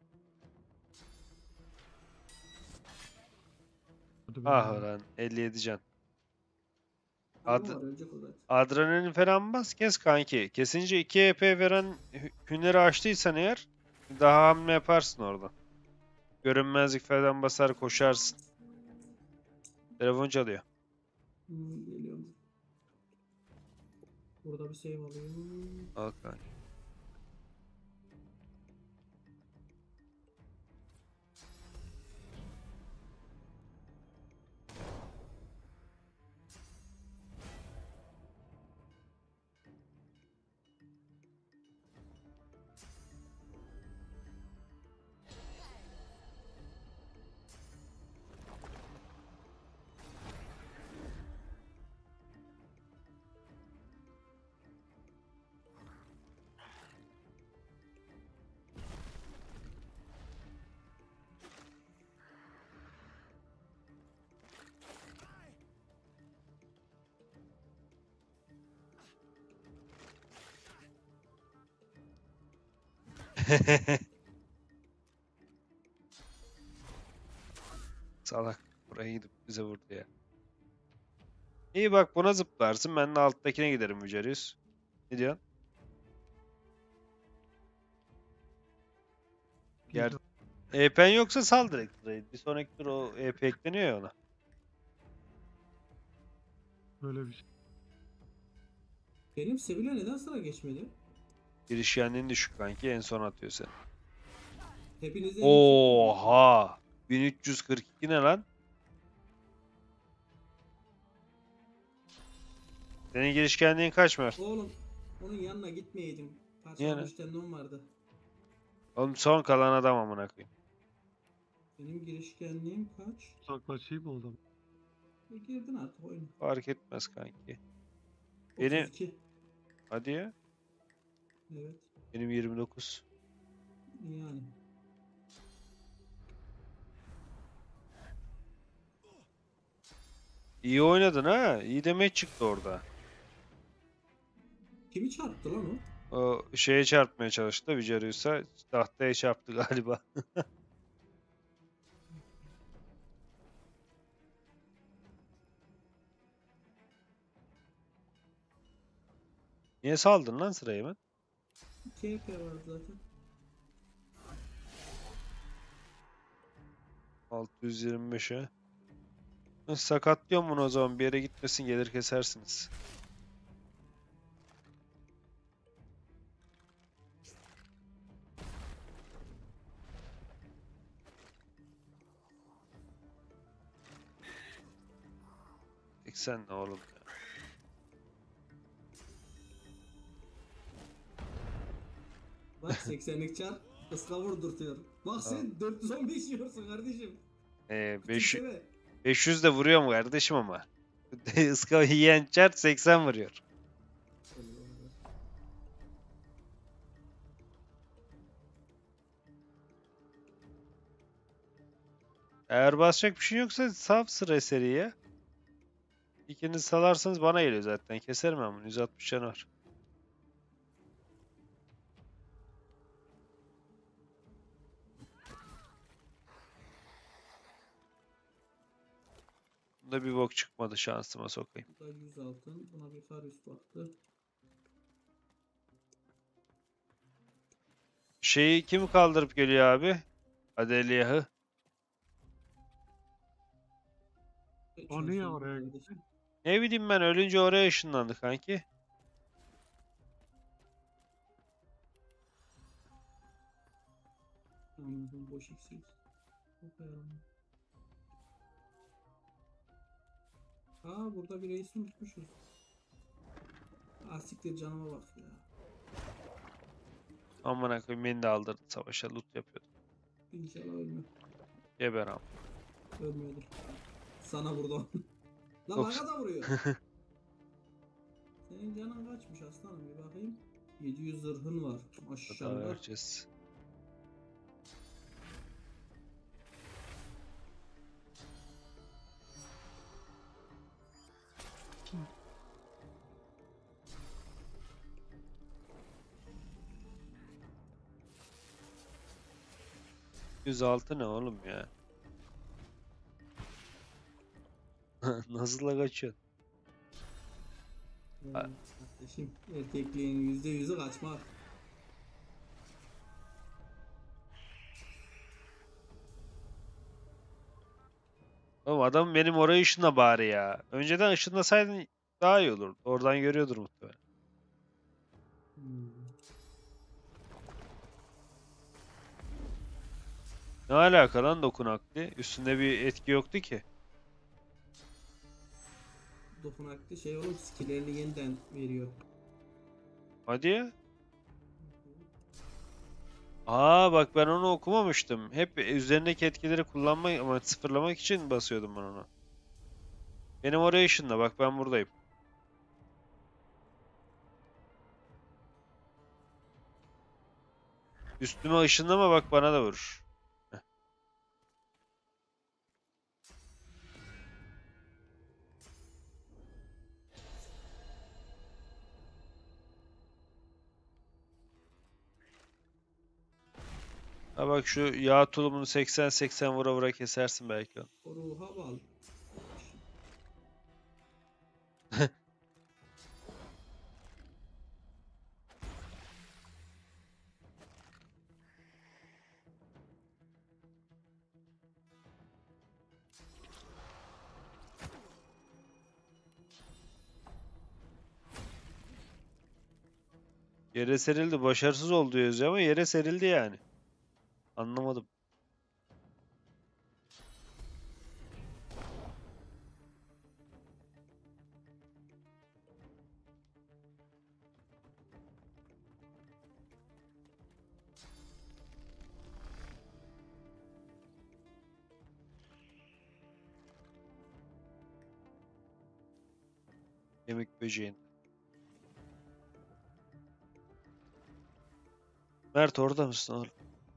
Hadi Ah bakalım. lan, elli yedi can. Ama Ad var ölecek o zaten. adrenalin falan bas, kes kanki. Kesince iki E P veren hü- hüneri açtıysan eğer daha hamle yaparsın orada. Görünmezlik falan basar koşarsın. Telefon çalıyor. Hmm, geliyorum. Burada bir save alayım. Al kanki. Salak. Buraya gidip bize vurdu ya. İyi bak, buna zıplarsın. Ben de alttakine giderim Vicarius. Ne diyorsun? Ger Geliyor. E P'n yoksa sal direkt burayı. Bir sonraki tur o E P ekleniyor ya ona. Böyle bir şey. Benim Sevilla neden sıra geçmedi? Girişkenliğin düşük kanki. En son atıyor seni. Hepinizde Oha! bin üç yüz kırk iki ne lan? Senin girişkenliğin kaç Mert? Oğlum onun yanına gitmeyeydim. Niye lan? Parçalanmış tendon vardı. Oğlum son kalan adam amına koyayım. Benim girişkenliğim kaç? Uzaklaşayım mı o zaman? E, girdin artık oyuna. Fark etmez kanki. Benim- otuz iki. Hadi ya. Evet. Benim yirmi dokuz. Yani. İyi oynadın ha. İyi demeç çıktı orada. Kimi çarptı lan o? O şeye çarpmaya çalıştı. Vicarius'a tahtaya çarptı galiba. Niye saldın lan sırayı hemen? iki E P var zaten. altı yüz yirmi beşe. Sakatlıyorum bunu o zaman. Bir yere gitmesin, gelir kesersiniz. seksen ne oğlum ya? Bak seksenlik çar ıska vurdurtuyor. Bak sen dört yüz on beş yiyorsun kardeşim. Ee, beş- Küçümseme. beş yüz de vuruyor mu kardeşim ama? Iska yiyen çar seksen vuruyor. Eğer basacak bir şey yoksa saf sıra seriye. İkiniz salarsanız bana geliyor zaten. Keserim ben bunu. yüz altmış canı var. Bunda bir bok çıkmadı, şansıma sokayım. Bu da yüz altın. Buna bir Karius baktı. Şeyi kim kaldırıp geliyor abi? Adelyah'ı. O niye Çalışıyorum oraya kardeşim. Ne bileyim ben, ölünce oraya ışınlandı kanki. Anladım, boş iksir. Çok ayarlı. Aa, burada bir reisi unutmuşuz. Asiktir, canıma bak ya. Amına koyayım, beni de aldırdı savaşa, loot yapıyordum. İnşallah ölmüyor. Geber am. Ölmüyordur. Sana vurdu. Lan Doksan. bana da vuruyor. Senin canın kaçmış aslanım, bir bakayım. yedi yüz zırhın var. Hata Maşallah. vereceğiz. yüz altı ne oğlum ya? Nasıl da kaçıyor? Ee, Kardeşim, erkekliğin yüzde yüzü kaçmak. Oğlum adam benim oraya ışınla bari ya. Önceden ışınlasaydın daha iyi olurdu. Oradan görüyordur muhtemelen. Hmm. Ne alaka lan dokunaklı? Üstünde bir etki yoktu ki. Dokunaklı şey olup skillerini yeniden veriyor. Hadi ya. Aa bak, ben onu okumamıştım. Hep üzerindeki etkileri kullanmak ama sıfırlamak için basıyordum ben onu. Benim oraya ışınla, bak ben buradayım. Üstüme ışınlama, bak bana da vurur. Heh. Ha bak, şu yağ tulumunu seksen seksen vura vura kesersin belki onu. O ruha bağlı. Yere serildi, başarısız oldu yazıyor ama yere serildi yani. Anlamadım. Kemik böceğin. Mert orada mısın oğlum?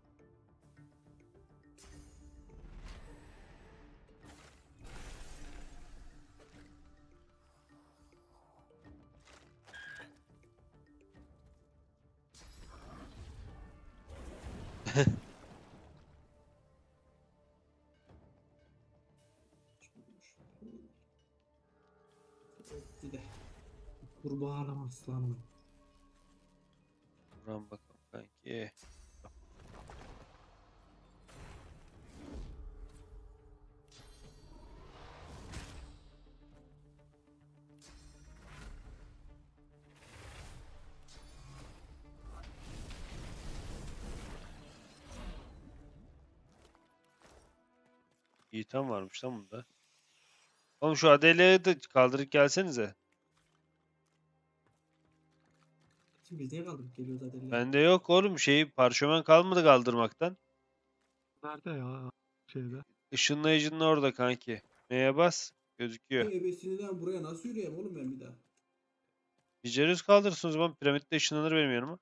Öptü de. Kurbağanım aslanım. Buran bakalım kanki. İyi, tam varmış lan bunda. Oğlum şu Adele'yi de kaldırıp gelsenize. Şimdi biz niye kaldırıp geliyoruz Adele'ye? Bende yok oğlum şey parşömen kalmadı kaldırmaktan. Nerede ya? Şeyde. Işınlayıcının orada kanki. Neye bas? Gözüküyor. Ebesinden buraya nasıl yürüyeyim oğlum ben bir daha? Vicerius kaldırsın o zaman piramitte ışınlanır benim yanıma.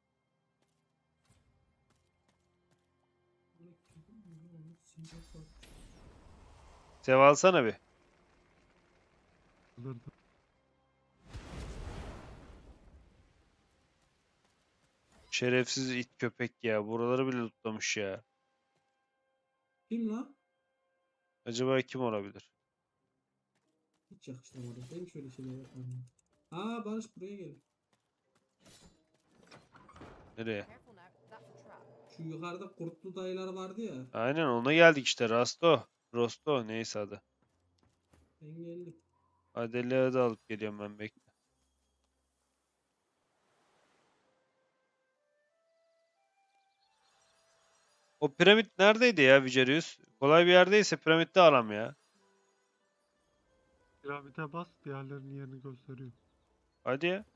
Sincap var. Sev alsana bir. Kaldırdı. Şerefsiz it köpek ya. Buraları bile tutlamış ya. Kim lan? Acaba kim olabilir? Hiç yakıştıramadım. Ben şöyle şeyler yapmam. Aa Barış buraya gel. Nereye? Şu yukarıda kurtlu dayılar vardı ya. Aynen ona geldik işte. Rasto. Rosto neyse adı. Ben geldim. Adele'yi de alıp geliyorum ben bekle. O piramit neredeydi ya Vicerius? Kolay bir yerdeyse piramitte aram ya. Piramide bas, diğerlerinin yerini gösteriyor. Hadi ya.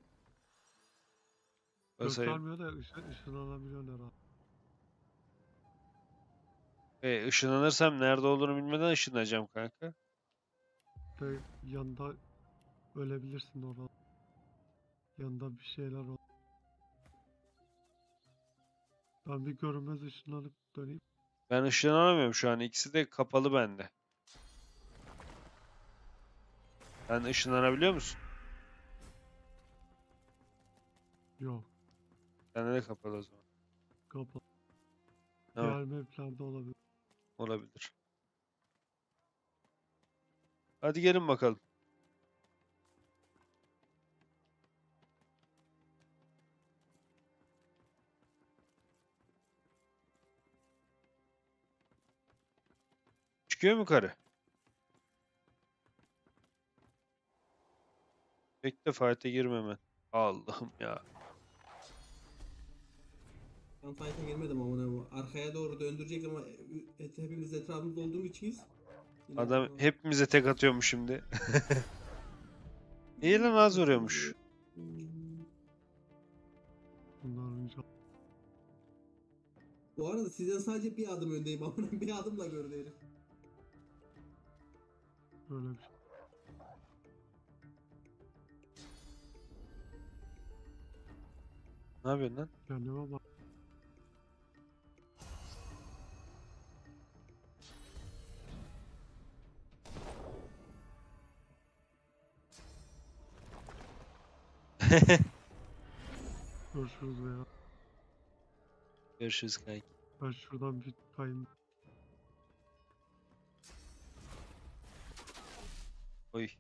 Basayım. Göstermiyor da ışın, ışınlanabiliyor herhalde. E, ışınlanırsam nerede olduğunu bilmeden ışınlanacağım kanka. De yanında ölebilirsin orada. Yanında bir şeyler ol. Ben bir görünmez ışınlanıp döneyim. Ben ışınlanamıyorum şu an. İkisi de kapalı bende. Sen ışınlanabiliyor musun? Yok. Sende de kapalı o zaman. Kapalı. Tamam. Diğer maplerde olabilir. Olabilir. Hadi gelin bakalım. Çıkıyor mu karı? Bekle fight'e girmemen. Allah'ım ya. Ben fight'a girmedim ama ne bu. Arkaya doğru döndürecek ama et, hepimiz etrafımızda olduğumuz içiniz. Yine Adam yapamam. hepimize tek atıyormuş şimdi. İyi lan az vuruyormuş. Hmm. Bunlar önce Bu arada sizden sadece bir adım öndeyim ama bir adımla gördü herif. böyle bir şey. Ne yapıyorsun lan? Kendime bak. Görüşürüz veya. Görüşürüz kanki. Ben şuradan bir kayın. Oy.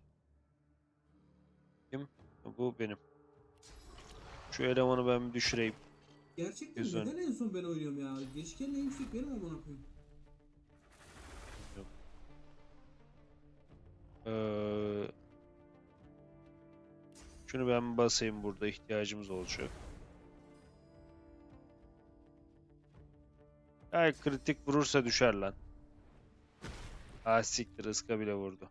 Kim? Bu benim. Şu elemanı ben bir düşüreyim. Gerçekten Güzel. neden en son ben oynuyorum ya? Geçken en yüksek benim amına koyayım. Ee, şunu ben basayım burada ihtiyacımız olacak. Ay kritik vurursa düşer lan. Ah siktir ıska bile vurdu.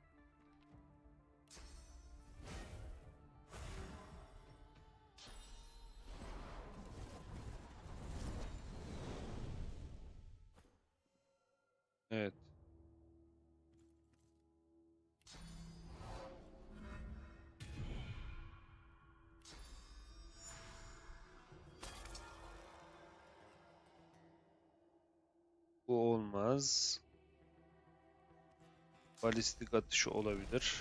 Evet. Bu olmaz. Balistik atışı olabilir.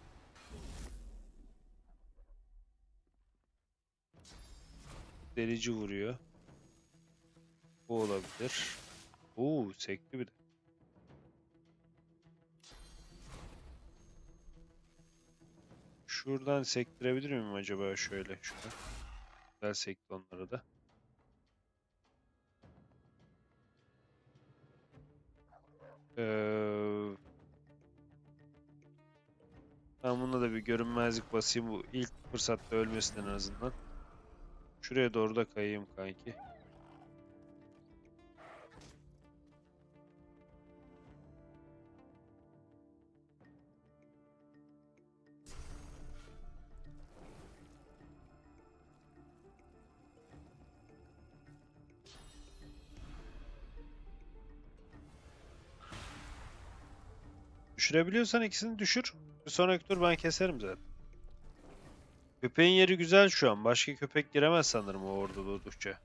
Delici vuruyor. Bu olabilir. Oo sekti bir de. Şuradan sektirebilir miyim acaba şöyle şuna. Güzel sekti onları da. Ee, ben buna da bir görünmezlik basayım bu ilk fırsatta ölmesin en azından. Şuraya doğru da kayayım kanki. Düşürebiliyorsan ikisini düşür. Bir sonraki tur ben keserim zaten. Köpeğin yeri güzel şu an. Başka köpek giremez sanırım o orada durdukça.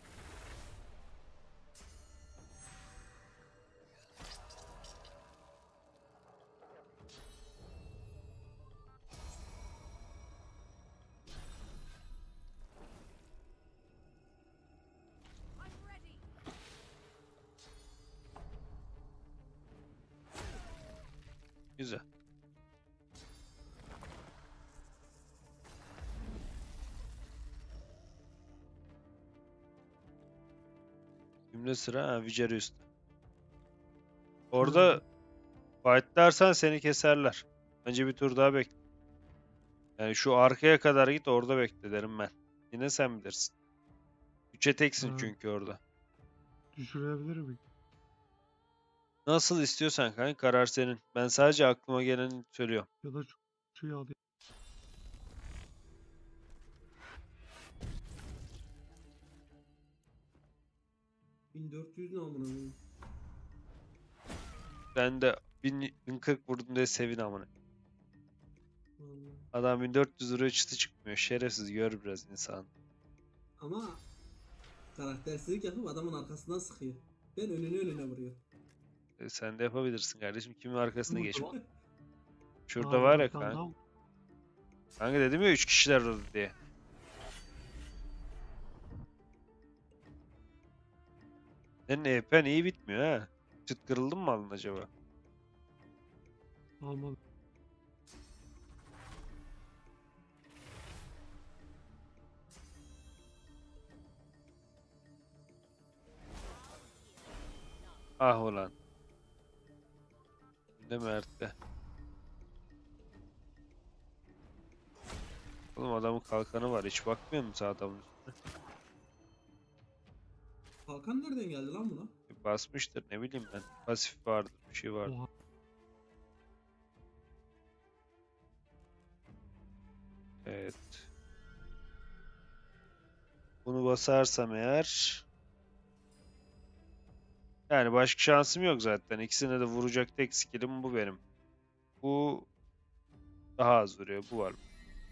I'm ready. Güzel. Kimde sıra? Ha, Vicarius'ta. Orada fightlarsan seni keserler. Önce bir tur daha bekle. Yani şu arkaya kadar git, orada bekle derim ben. Yine sen bilirsin. Üçe teksin Ha. çünkü orada. Düşürebilir miyim? Nasıl istiyorsan kanka, karar senin. Ben sadece aklıma geleni söylüyorum. Ya da şu suyu alayım. bin dört yüz ne amına koyayım? Ben de bin, bin kırk vurdum diye sevin amına. Vallahi. Adam bin dört yüz liraya çıtı çıkmıyor. Şerefsiz, gör biraz insan. Ama karaktersizlik yapıp adamın arkasından sıkıyor. Ben önüne önüne vuruyor. E, sen de yapabilirsin kardeşim. Kimin arkasına Burada geçme. var. Şurada Aa, var bir ya tane kanka. daha mı? Kanka dedim ya üç kişiler orada diye. Senin E P'n iyi bitmiyor ha. Çıt kırıldın mı aldın acaba? Almadım. Ah ulan. Ne Mert'te. Oğlum adamın kalkanı var. Hiç bakmıyor musun adamın üstüne? Kalkan nereden geldi lan buna? Bir basmıştır, ne bileyim ben. Pasif vardır, bir şey vardır. Oha. Evet. Bunu basarsam eğer... Yani başka şansım yok zaten. İkisine de vuracak tek skillim bu benim. Bu daha az vuruyor. Bu var.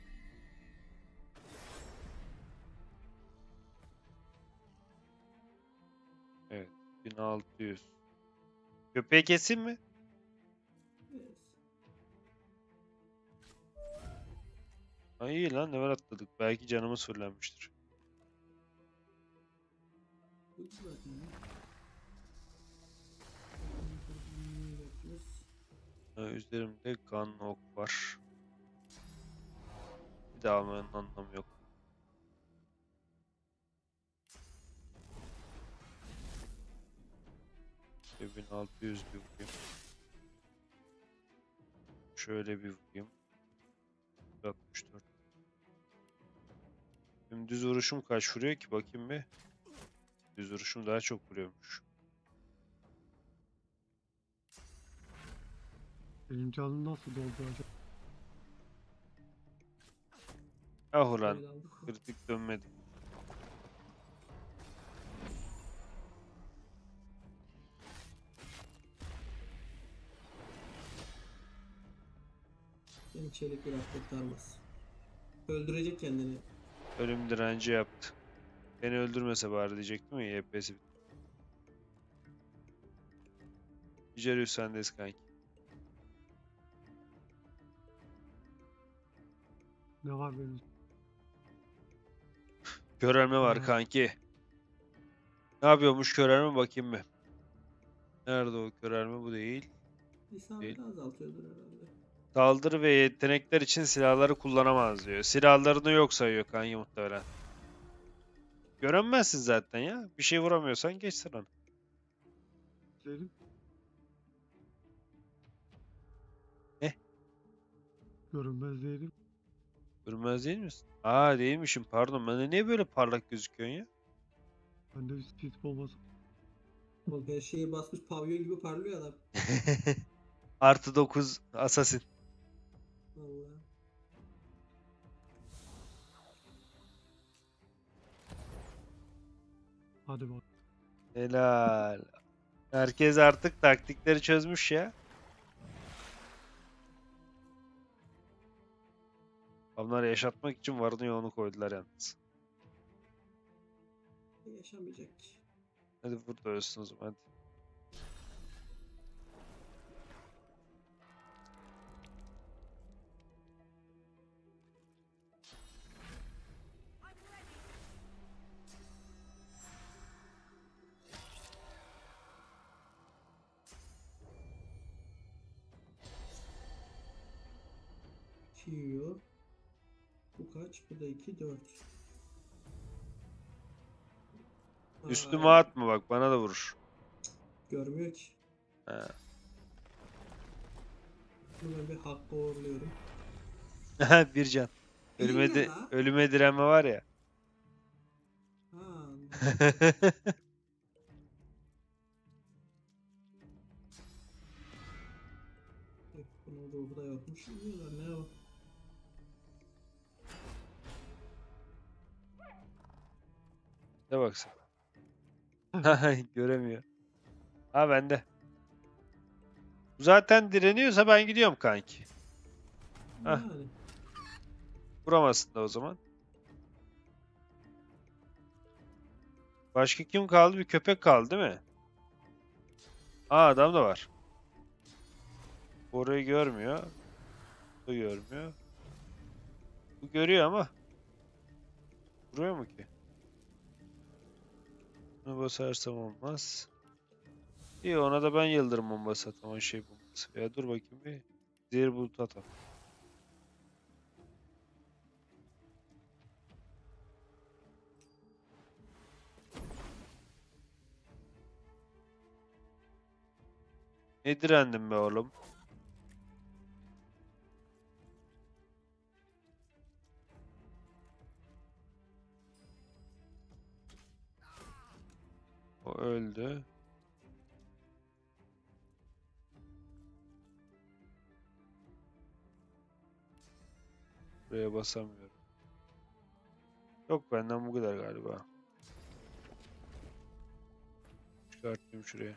Evet. bin altı yüz. Köpeği keseyim mi? Evet. Ha, iyi lan, level atladık. Belki canımız fullenmiştir. Bu zaten ya. Ha, üzerimde kan ok var. Bir daha almanın anlamı yok. bin altı yüz bir vurayım. Şöyle bir vurayım. altmış dört. Benim düz vuruşum kaç vuruyor ki? Bakayım bir. Düz vuruşum daha çok vuruyormuş. Benim canım nasıl doldu acaba? Ah ulan. Böyle aldık. Kritik dönmedi. Beni çelik bir kurtarmaz. Öldürecek kendini. Ölüm direnci yaptı. Beni öldürmese bari diyecektim ya. Y P'si bitti. Vicarius sendeyiz kanki. Ne var benim? Körelme var Ha. kanki. Ne yapıyormuş körelme, bakayım bir. Nerede o körelme? Bu değil. İsabeti azaltıyordur herhalde. Saldırı ve yetenekler için silahları kullanamaz diyor. Silahlarını yok sayıyor kanki muhtemelen. Görünmezsin zaten ya. Bir şey vuramıyorsan geç sıranı. Dedim. Ne? Görünmez değilim. Görünmez değil misin? Aa, değilmişim, pardon. Bende niye böyle parlak gözüküyorsun ya? Bende bir sis bombası. Oğlum her şeye basmış pavyon gibi parlıyor adam. Artı dokuz Assassin. Vallahi. Hadi bak. Helal. Herkes artık taktikleri çözmüş ya. Onları yaşatmak için varını yoğunu koydular yalnız. Yaşamayacak ki. Hadi burada ölsün o zaman. Hadi. iki yiyor. Bu kaç? Bu da iki, dört. Üstüme Ay, atma bak, bana da vurur. görmüyor ki. He. Bunu ben bir hakka uğurluyorum. Bir can. Bir Ölüme, can di- la. ölüme direnme var ya. Ha, anladım. Yok, bunun ruhu da yokmuş. İyi lan, ne o? Ne baksana. Göremiyor. Ha bende. Zaten direniyorsa ben gidiyorum kanki. Hah. Yani. Vuramazsın da o zaman. Başka kim kaldı? Bir köpek kaldı değil mi? Aa, adam da var. Orayı görmüyor. Bu görmüyor. Bu görüyor ama. Vuruyor mu ki? Bunu basarsam olmaz. İyi, ona da ben yıldırım bombası atamam, şey bombası. Ya dur bakayım bir. Zehir bulutu atam. Ne direndin be oğlum? O öldü. Buraya basamıyorum. Yok, benden bu kadar galiba. Çıkarttım şuraya.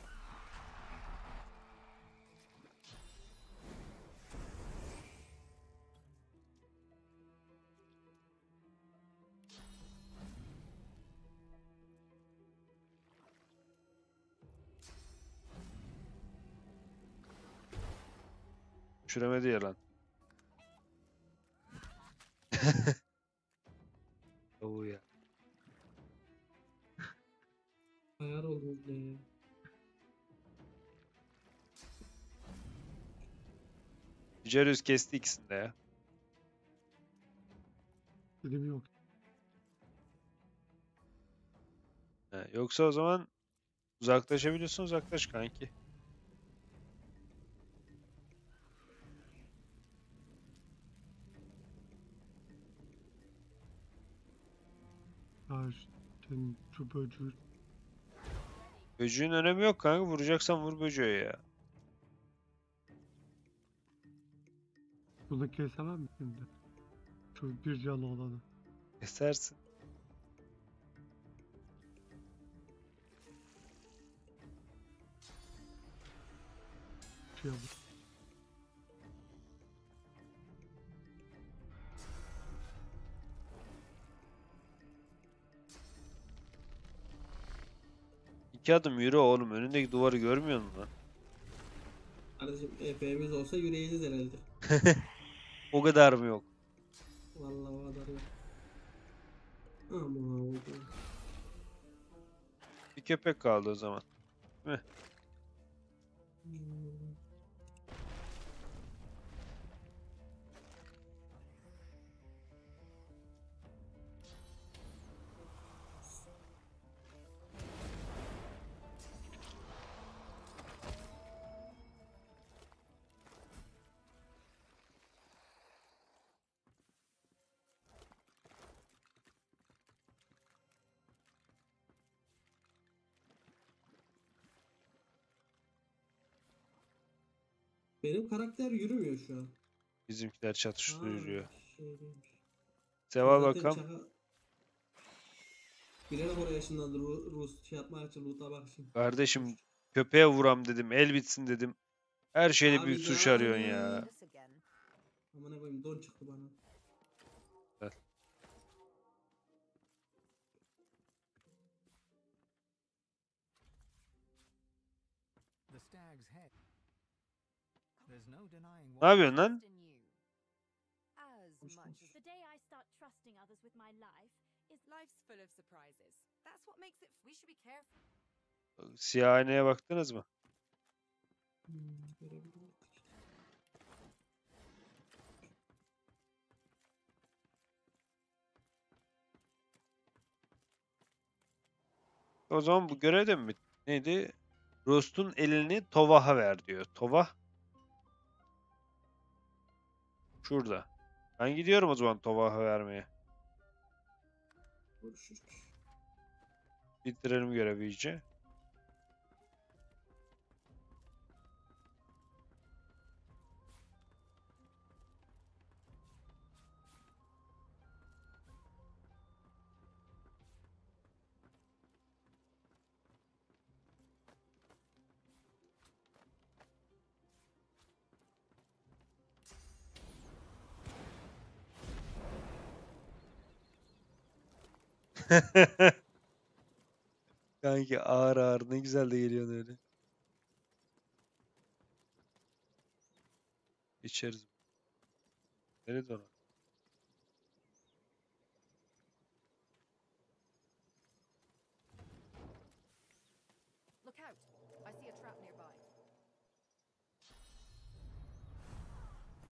Düşüremedi ya lan. Tavuğu ya. Ayar oldunuz ne ya? Vicarius kesti ikisini de ya. Dedim yok. He, yoksa o zaman uzaklaşabiliyorsun, uzaklaş kanki. Ya şu- senin şu böcüğü Böcüğün önemi yok kanka. Vuracaksan vur böceği ya. bunu kesemem mi şimdi? Şu bir canlı olanı. Kesersin. Şey yapar. İki adım yürü oğlum. Önündeki duvarı görmüyor musun lan? Kardeşim E P'miz olsa yürüyeceğiz herhalde. O kadar mı yok? Vallahi o kadar yok. Ama oldu. Bir köpek kaldı o zaman. Değil mi? Hmm. Benim karakter yürümüyor şu an. Bizimkiler çatıştı Ha, yürüyor. şey değilmiş. Seva Zaten bakalım. çaka... Bilerek oraya ışınlandı Ru- Rus şey yapmak için, loot'a bak şimdi. Kardeşim, köpeğe vuram dedim. El bitsin dedim. Her şeyde Abi büyük suç ya. arıyorsun ya. This again. Aman ne koyayım, don çıktı bana. stag's head. There's no denying Ne what yapıyorsun lan? Trust in you. As Konuş, much konuş. as The day I start trusting others with my life is life's full of surprises. That's what makes it. We should be careful. Siyah aynaya baktınız mı? Hmm, görebiliyorum. O zaman bu görev de mi? Neydi? Rost'un elini Tovah'a ver diyor. Tovah şurada. Ben gidiyorum o zaman Tovah'a vermeye. Görüşürüz. Bitirelim görevi iyice. Kanki ağır ağır ne güzel de geliyorsun öyle. İçeriz. Nerede o?